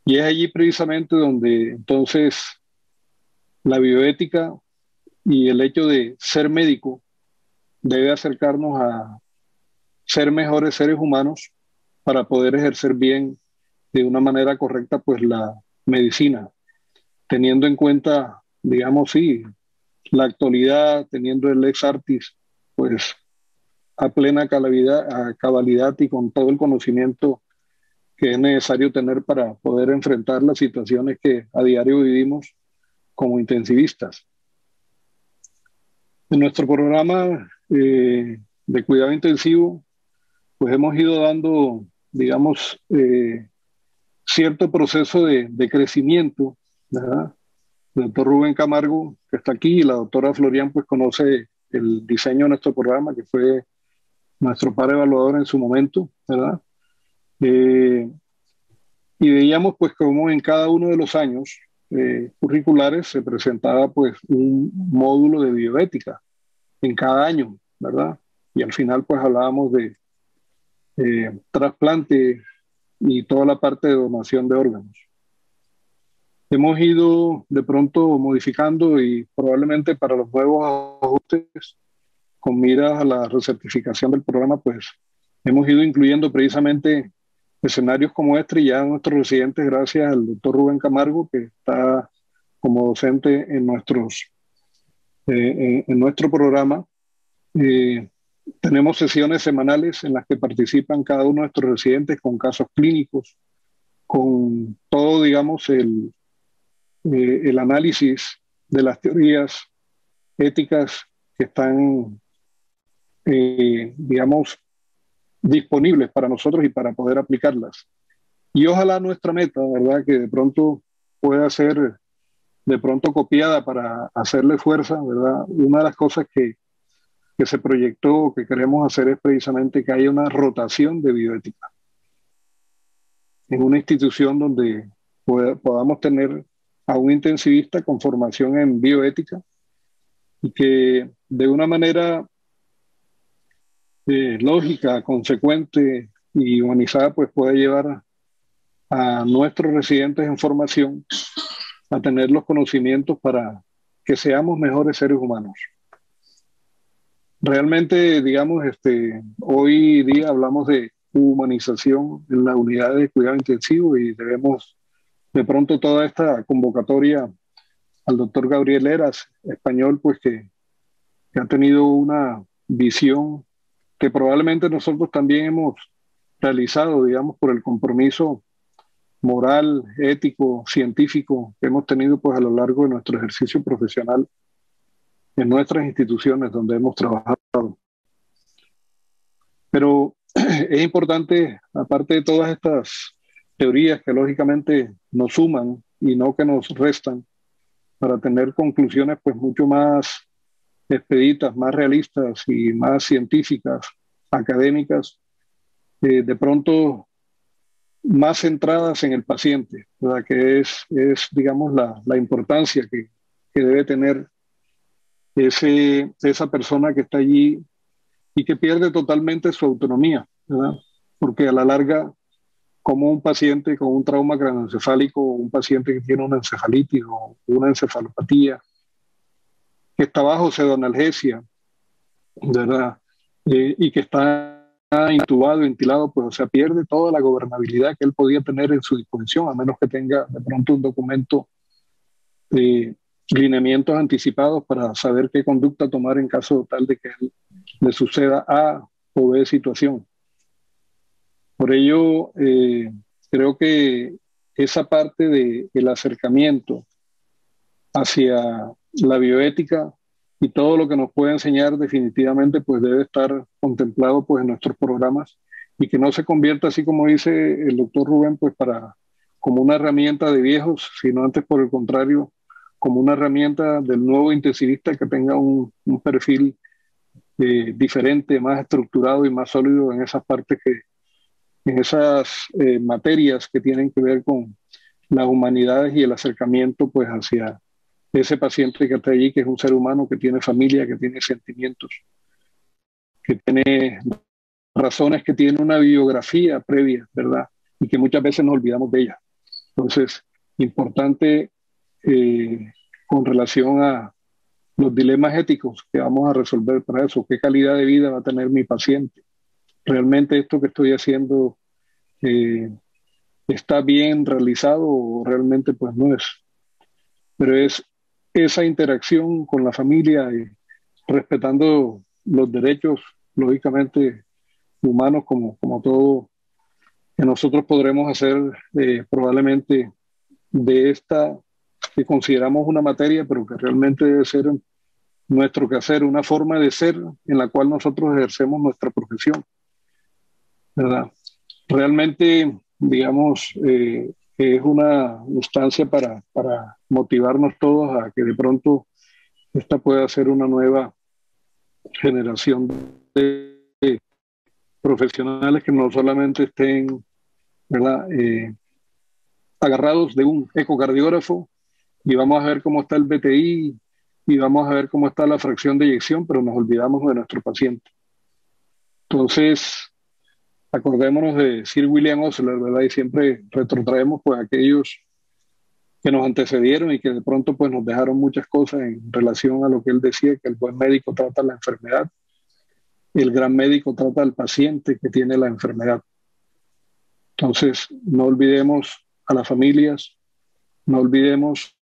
Y es allí precisamente donde entonces la bioética y el hecho de ser médico debe acercarnos a ser mejores seres humanos para poder ejercer bien de una manera correcta pues la medicina, teniendo en cuenta, digamos, sí, la actualidad, teniendo el ex artis pues a plena cabalidad, a cabalidad y con todo el conocimiento que es necesario tener para poder enfrentar las situaciones que a diario vivimos como intensivistas. En nuestro programa eh, de cuidado intensivo, pues hemos ido dando, digamos, eh, cierto proceso de, de crecimiento, ¿verdad? El doctor Rubén Camargo, que está aquí, y la doctora Florian, pues conoce el diseño de nuestro programa, que fue nuestro par evaluador en su momento, ¿verdad? Eh, y veíamos pues como en cada uno de los años eh, curriculares se presentaba pues un módulo de bioética en cada año, ¿verdad? Y al final pues hablábamos de eh, trasplante y toda la parte de donación de órganos. Hemos ido de pronto modificando y probablemente para los nuevos ajustes con miras a la recertificación del programa, pues hemos ido incluyendo precisamente escenarios como este y ya nuestros residentes, gracias al doctor Rubén Camargo, que está como docente en, nuestros, eh, en, en nuestro programa. Eh, tenemos sesiones semanales en las que participan cada uno de nuestros residentes con casos clínicos, con todo, digamos, el, eh, el análisis de las teorías éticas que están, eh, digamos, disponibles para nosotros y para poder aplicarlas. Y ojalá nuestra meta, ¿verdad? Que de pronto pueda ser de pronto copiada para hacerle fuerza, ¿verdad? Una de las cosas que, que se proyectó, que queremos hacer es precisamente que haya una rotación de bioética en una institución donde pueda, podamos tener a un intensivista con formación en bioética y que de una manera eh, lógica, consecuente y humanizada, pues pueda llevar a nuestros residentes en formación a tener los conocimientos para que seamos mejores seres humanos. Realmente, digamos, este, hoy día hablamos de humanización en las unidades de cuidado intensivo y debemos de pronto toda esta convocatoria al doctor Gabriel Heras, español, pues que, que ha tenido una visión que probablemente nosotros también hemos realizado, digamos, por el compromiso moral, ético, científico que hemos tenido pues a lo largo de nuestro ejercicio profesional en nuestras instituciones donde hemos trabajado. Pero es importante, aparte de todas estas teorías que lógicamente nos suman y no que nos restan, para tener conclusiones pues mucho más expeditas, más realistas y más científicas, académicas, eh, de pronto más centradas en el paciente, ¿verdad? Que es, es digamos, la, la importancia que, que debe tener ese, esa persona que está allí y que pierde totalmente su autonomía, ¿verdad? Porque a la larga, como un paciente con un trauma craneoencefálico, un paciente que tiene una encefalitis o una encefalopatía, que está bajo pseudoanalgesia, ¿verdad? Eh, y que está intubado, ventilado, pues o sea, pierde toda la gobernabilidad que él podía tener en su disposición, a menos que tenga de pronto un documento de lineamientos anticipados para saber qué conducta tomar en caso tal de que él le suceda A o B situación. Por ello, eh, creo que esa parte del acercamiento hacia la bioética y todo lo que nos puede enseñar definitivamente pues debe estar contemplado pues en nuestros programas y que no se convierta, así como dice el doctor Rubén, pues para como una herramienta de viejos, sino antes por el contrario como una herramienta del nuevo intensivista que tenga un, un perfil eh, diferente, más estructurado y más sólido en esas partes que en esas eh, materias que tienen que ver con las humanidades y el acercamiento pues hacia ese paciente que está allí, que es un ser humano, que tiene familia, que tiene sentimientos, que tiene razones, que tiene una biografía previa, ¿verdad? Y que muchas veces nos olvidamos de ella. Entonces, importante eh, con relación a los dilemas éticos que vamos a resolver para eso. ¿Qué calidad de vida va a tener mi paciente? ¿Realmente esto que estoy haciendo eh, está bien realizado o realmente pues no es? Pero es esa interacción con la familia y respetando los derechos, lógicamente, humanos, como, como todo que nosotros podremos hacer eh, probablemente de esta que consideramos una materia, pero que realmente debe ser nuestro quehacer, una forma de ser en la cual nosotros ejercemos nuestra profesión, ¿verdad? Realmente, digamos, eh, es una instancia para, para motivarnos todos a que de pronto esta pueda ser una nueva generación de profesionales que no solamente estén, ¿verdad? Eh, agarrados de un ecocardiógrafo y vamos a ver cómo está el B T I y vamos a ver cómo está la fracción de eyección, pero nos olvidamos de nuestro paciente. Entonces, acordémonos de Sir William Osler, ¿verdad? Y siempre retrotraemos pues aquellos que nos antecedieron y que de pronto pues nos dejaron muchas cosas en relación a lo que él decía, que el buen médico trata la enfermedad, el gran médico trata al paciente que tiene la enfermedad. Entonces, no olvidemos a las familias, no olvidemos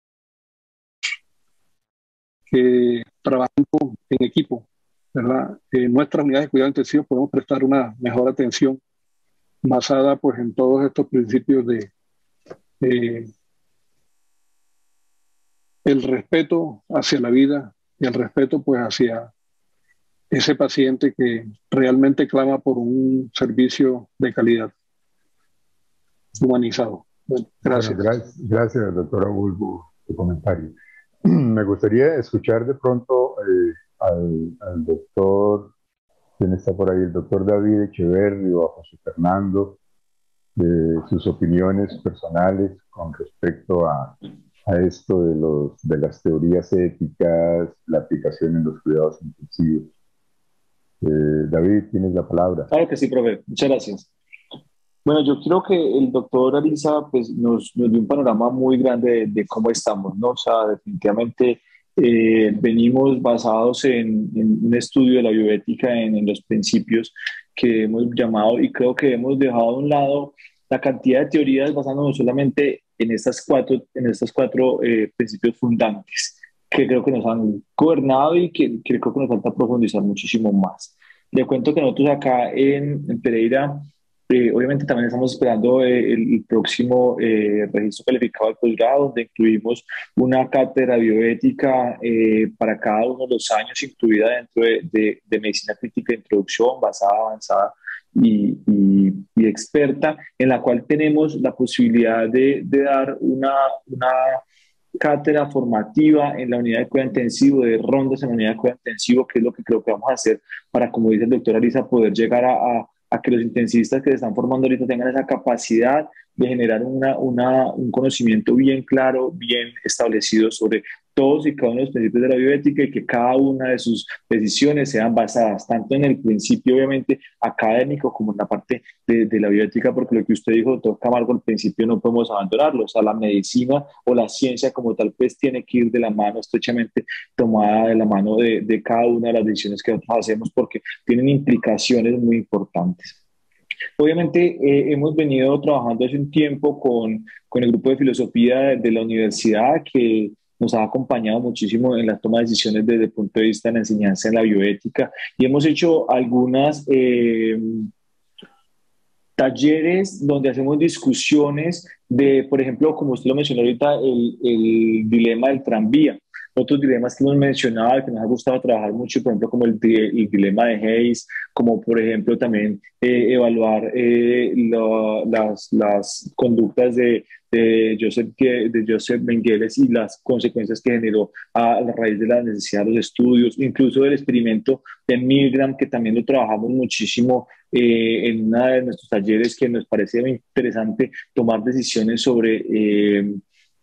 que trabajando en equipo, ¿verdad? En nuestras unidades de cuidado intensivo podemos prestar una mejor atención basada pues en todos estos principios de eh, el respeto hacia la vida y el respeto pues hacia ese paciente que realmente clama por un servicio de calidad humanizado. Bueno, Bueno, gracias. gracias, gracias, doctora Bulbo, por tu comentario. Me gustaría escuchar de pronto eh, al, al doctor, ¿quién está por ahí? El doctor David Echeverri o a José Fernando, de sus opiniones personales con respecto a, a esto de, los, de las teorías éticas, la aplicación en los cuidados intensivos. Eh, David, tienes la palabra. Claro que sí, profe. Muchas gracias. Bueno, yo creo que el doctor Ariza pues, nos, nos dio un panorama muy grande de, de cómo estamos, ¿no? O sea, definitivamente eh, venimos basados en, en un estudio de la bioética, en, en los principios que hemos llamado, y creo que hemos dejado a un lado la cantidad de teorías basándonos solamente en estas cuatro, en estos cuatro eh, principios fundantes que creo que nos han gobernado y que, que creo que nos falta profundizar muchísimo más. Le cuento que nosotros acá en, en Pereira, eh, obviamente también estamos esperando eh, el, el próximo eh, registro calificado del posgrado, donde incluimos una cátedra bioética eh, para cada uno de los años, incluida dentro de, de, de medicina crítica de introducción, basada, avanzada y, y, y experta, en la cual tenemos la posibilidad de, de dar una, una cátedra formativa en la unidad de cuidado intensivo, de rondas en la unidad de cuidado intensivo, que es lo que creo que vamos a hacer para, como dice el doctor Ariza, poder llegar a, a, a que los intensivistas que se están formando ahorita tengan esa capacidad de generar una, una, un conocimiento bien claro, bien establecido sobre todos y cada uno de los principios de la bioética, y que cada una de sus decisiones sean basadas tanto en el principio, obviamente, académico, como en la parte de, de la bioética, porque lo que usted dijo, doctor Camargo, al principio no podemos abandonarlo. O sea, la medicina o la ciencia como tal, pues tiene que ir de la mano, estrechamente tomada de la mano de, de cada una de las decisiones que nosotros hacemos, porque tienen implicaciones muy importantes. Obviamente eh, hemos venido trabajando hace un tiempo con, con el grupo de filosofía de, de la universidad, que nos ha acompañado muchísimo en la toma de decisiones desde el punto de vista de la enseñanza en la bioética, y hemos hecho algunas eh, talleres donde hacemos discusiones de, por ejemplo, como usted lo mencionó ahorita, el, el dilema del tranvía. Otros dilemas que hemos mencionado, que nos ha gustado trabajar mucho, por ejemplo, como el, el dilema de Hayes, como por ejemplo también eh, evaluar eh, lo, las, las conductas de, de, Joseph, de Joseph Mengele y las consecuencias que generó a, a la raíz de la necesidad de los estudios, incluso del experimento de Milgram, que también lo trabajamos muchísimo eh, en uno de nuestros talleres, que nos parece muy interesante tomar decisiones sobre... Eh,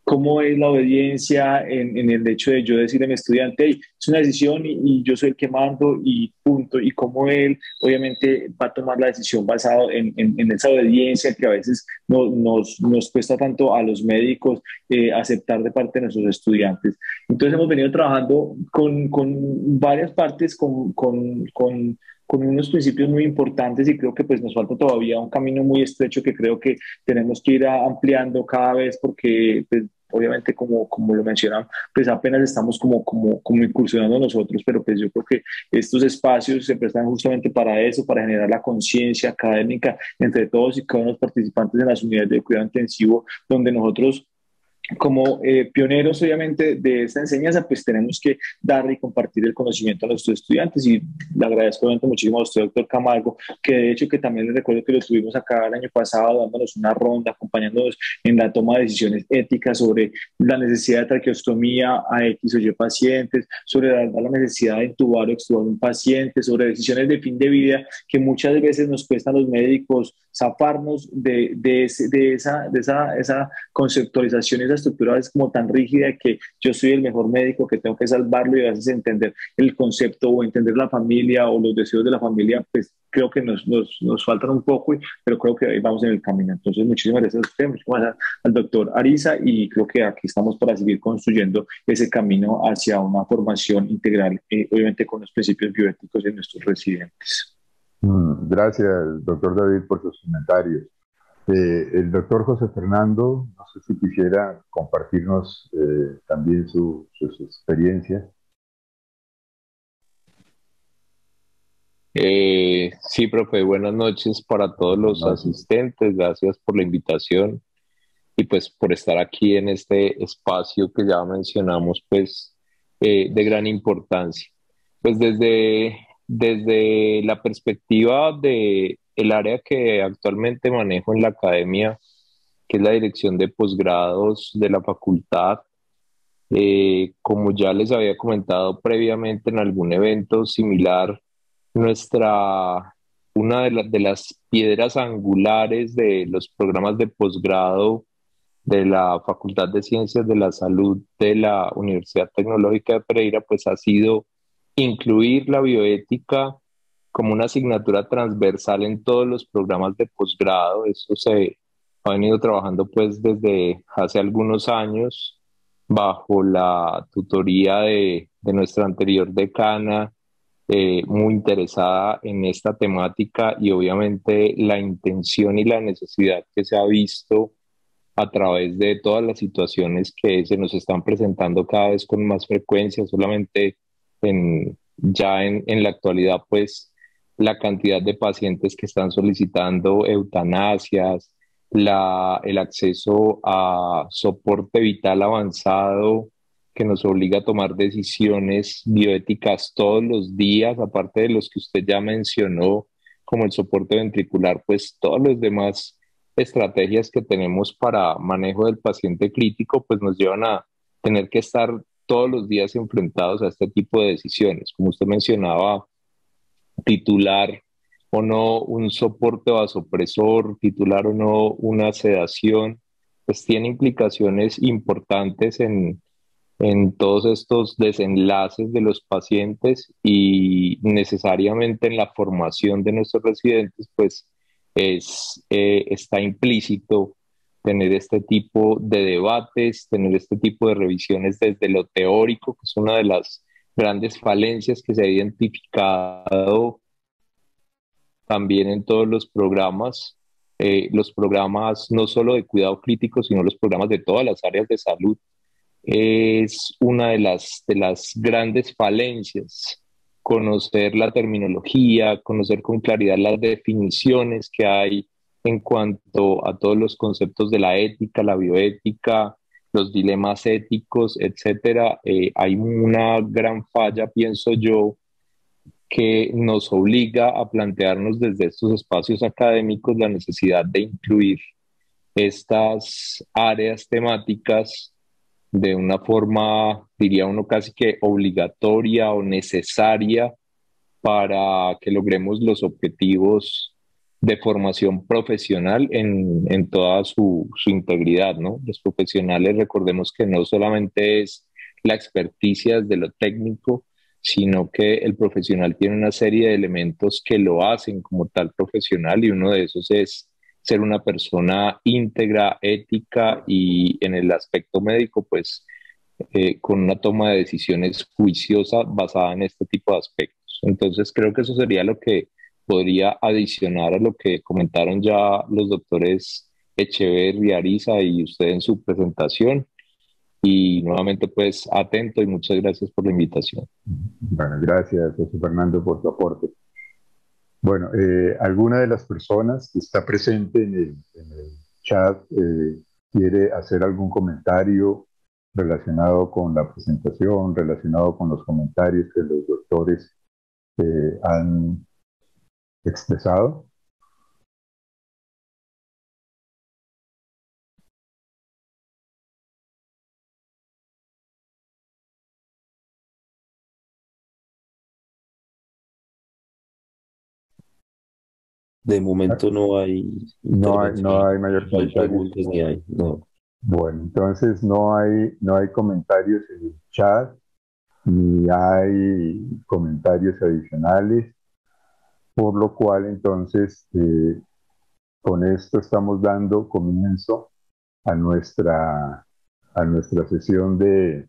cómo es la obediencia en, en el hecho de yo decirle a mi estudiante, hey, es una decisión y, y yo soy el que mando y punto, y cómo él obviamente va a tomar la decisión basado en, en, en esa obediencia que a veces no, nos, nos cuesta tanto a los médicos eh, aceptar de parte de nuestros estudiantes. Entonces hemos venido trabajando con, con varias partes, con, con, con con unos principios muy importantes y creo que pues nos falta todavía un camino muy estrecho que creo que tenemos que ir ampliando cada vez porque pues, obviamente como, como lo mencionan, pues apenas estamos como, como, como incursionando nosotros, pero pues yo creo que estos espacios se prestan justamente para eso, para generar la conciencia académica entre todos y cada uno de los participantes en las unidades de cuidado intensivo, donde nosotros como eh, pioneros obviamente de esta enseñanza, pues tenemos que darle y compartir el conocimiento a nuestros estudiantes y le agradezco obviamente muchísimo a usted, doctor Camargo, que de hecho que también le recuerdo que lo tuvimos acá el año pasado dándonos una ronda, acompañándonos en la toma de decisiones éticas sobre la necesidad de traqueostomía a X o Y pacientes, sobre la, la necesidad de intubar o extubar un paciente, sobre decisiones de fin de vida que muchas veces nos cuestan a los médicos zafarnos de, de, ese, de, esa, de esa, esa conceptualización, esa estructura es como tan rígida que yo soy el mejor médico que tengo que salvarlo y a veces entender el concepto o entender la familia o los deseos de la familia, pues creo que nos, nos, nos faltan un poco, pero creo que ahí vamos en el camino. Entonces, muchísimas gracias a usted, muchísimas gracias al doctor Ariza y creo que aquí estamos para seguir construyendo ese camino hacia una formación integral, eh, obviamente con los principios bioéticos de nuestros residentes. Gracias, doctor David, por sus comentarios. Eh, el doctor José Fernando, no sé si quisiera compartirnos eh, también su, sus experiencias. Eh, sí, profe, buenas noches para todos los Buenas noches. asistentes, gracias por la invitación y pues por estar aquí en este espacio que ya mencionamos, pues eh, de gran importancia. Pues desde, desde la perspectiva de el área que actualmente manejo en la academia, que es la dirección de posgrados de la facultad, eh, como ya les había comentado previamente en algún evento similar, nuestra, una de, la- de las piedras angulares de los programas de posgrado de la Facultad de Ciencias de la Salud de la Universidad Tecnológica de Pereira, pues ha sido incluir la bioética como una asignatura transversal en todos los programas de posgrado. Eso se ha venido trabajando pues desde hace algunos años bajo la tutoría de, de nuestra anterior decana, eh, muy interesada en esta temática y obviamente la intención y la necesidad que se ha visto a través de todas las situaciones que se nos están presentando cada vez con más frecuencia, solamente en, ya en, en la actualidad, pues la cantidad de pacientes que están solicitando eutanasias, la, el acceso a soporte vital avanzado que nos obliga a tomar decisiones bioéticas todos los días, aparte de los que usted ya mencionó, como el soporte ventricular, pues todos los demás estrategias que tenemos para manejo del paciente crítico, pues nos llevan a tener que estar todos los días enfrentados a este tipo de decisiones. Como usted mencionaba, titular o no un soporte vasopresor, titular o no una sedación, pues tiene implicaciones importantes en, en todos estos desenlaces de los pacientes y necesariamente en la formación de nuestros residentes, pues es, eh, está implícito tener este tipo de debates, tener este tipo de revisiones desde lo teórico, que es una de las grandes falencias que se ha identificado también en todos los programas, eh, los programas no solo de cuidado crítico, sino los programas de todas las áreas de salud. Es una de las, de las grandes falencias, conocer la terminología, conocer con claridad las definiciones que hay en cuanto a todos los conceptos de la ética, la bioética, los dilemas éticos, etcétera. Eh, hay una gran falla, pienso yo, que nos obliga a plantearnos desde estos espacios académicos la necesidad de incluir estas áreas temáticas de una forma, diría uno, casi que obligatoria o necesaria para que logremos los objetivos de formación profesional en, en toda su, su integridad, ¿no? Los profesionales, recordemos que no solamente es la experticia desde lo técnico, sino que el profesional tiene una serie de elementos que lo hacen como tal profesional, y uno de esos es ser una persona íntegra, ética, y en el aspecto médico, pues eh, con una toma de decisiones juiciosa basada en este tipo de aspectos. Entonces creo que eso sería lo que podría adicionar a lo que comentaron ya los doctores Echeverri, Ariza y usted en su presentación. Y nuevamente, pues, atento y muchas gracias por la invitación. Bueno, gracias, José Fernando, por tu aporte. Bueno, eh, ¿alguna de las personas que está presente en el, en el chat eh, quiere hacer algún comentario relacionado con la presentación, relacionado con los comentarios que los doctores eh, han expresado? De momento no hay No hay, no hay mayor no hay comentario. preguntas ni hay, no. Bueno, entonces no hay, no hay comentarios en el chat, ni hay comentarios adicionales, por lo cual entonces eh, con esto estamos dando comienzo a nuestra, a nuestra sesión de,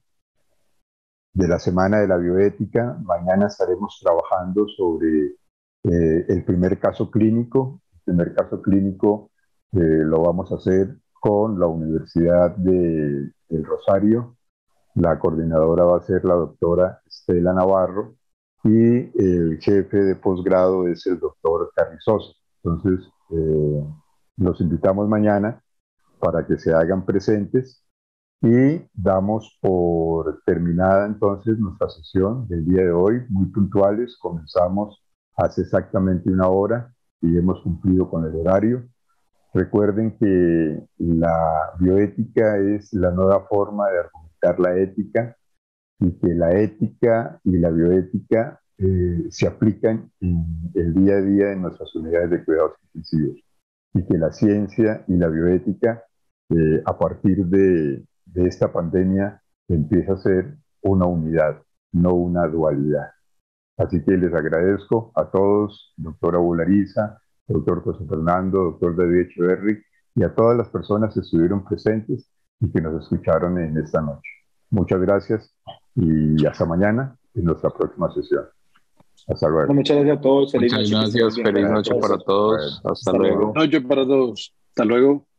de la Semana de la Bioética. Mañana estaremos trabajando sobre eh, el primer caso clínico. El primer caso clínico eh, lo vamos a hacer con la Universidad de, de Rosario. La coordinadora va a ser la doctora Estela Navarro y el jefe de posgrado es el doctor Carrizosa. Entonces, eh, los invitamos mañana para que se hagan presentes y damos por terminada entonces nuestra sesión del día de hoy, muy puntuales. Comenzamos hace exactamente una hora y hemos cumplido con el horario. Recuerden que la bioética es la nueva forma de argumentar la ética y que la ética y la bioética eh, se aplican en el día a día en nuestras unidades de cuidados intensivos y que la ciencia y la bioética eh, a partir de, de esta pandemia empieza a ser una unidad, no una dualidad. Así que les agradezco a todos, doctora Bulariza, doctor José Fernando, doctor David Echeverri, y a todas las personas que estuvieron presentes y que nos escucharon en esta noche. Muchas gracias y hasta mañana en nuestra próxima sesión. Hasta luego. Bueno, muchas gracias a todos. Feliz Muchas noche. gracias. Feliz noche para todos. Hasta, Hasta luego. Buenas noches para todos. Hasta luego.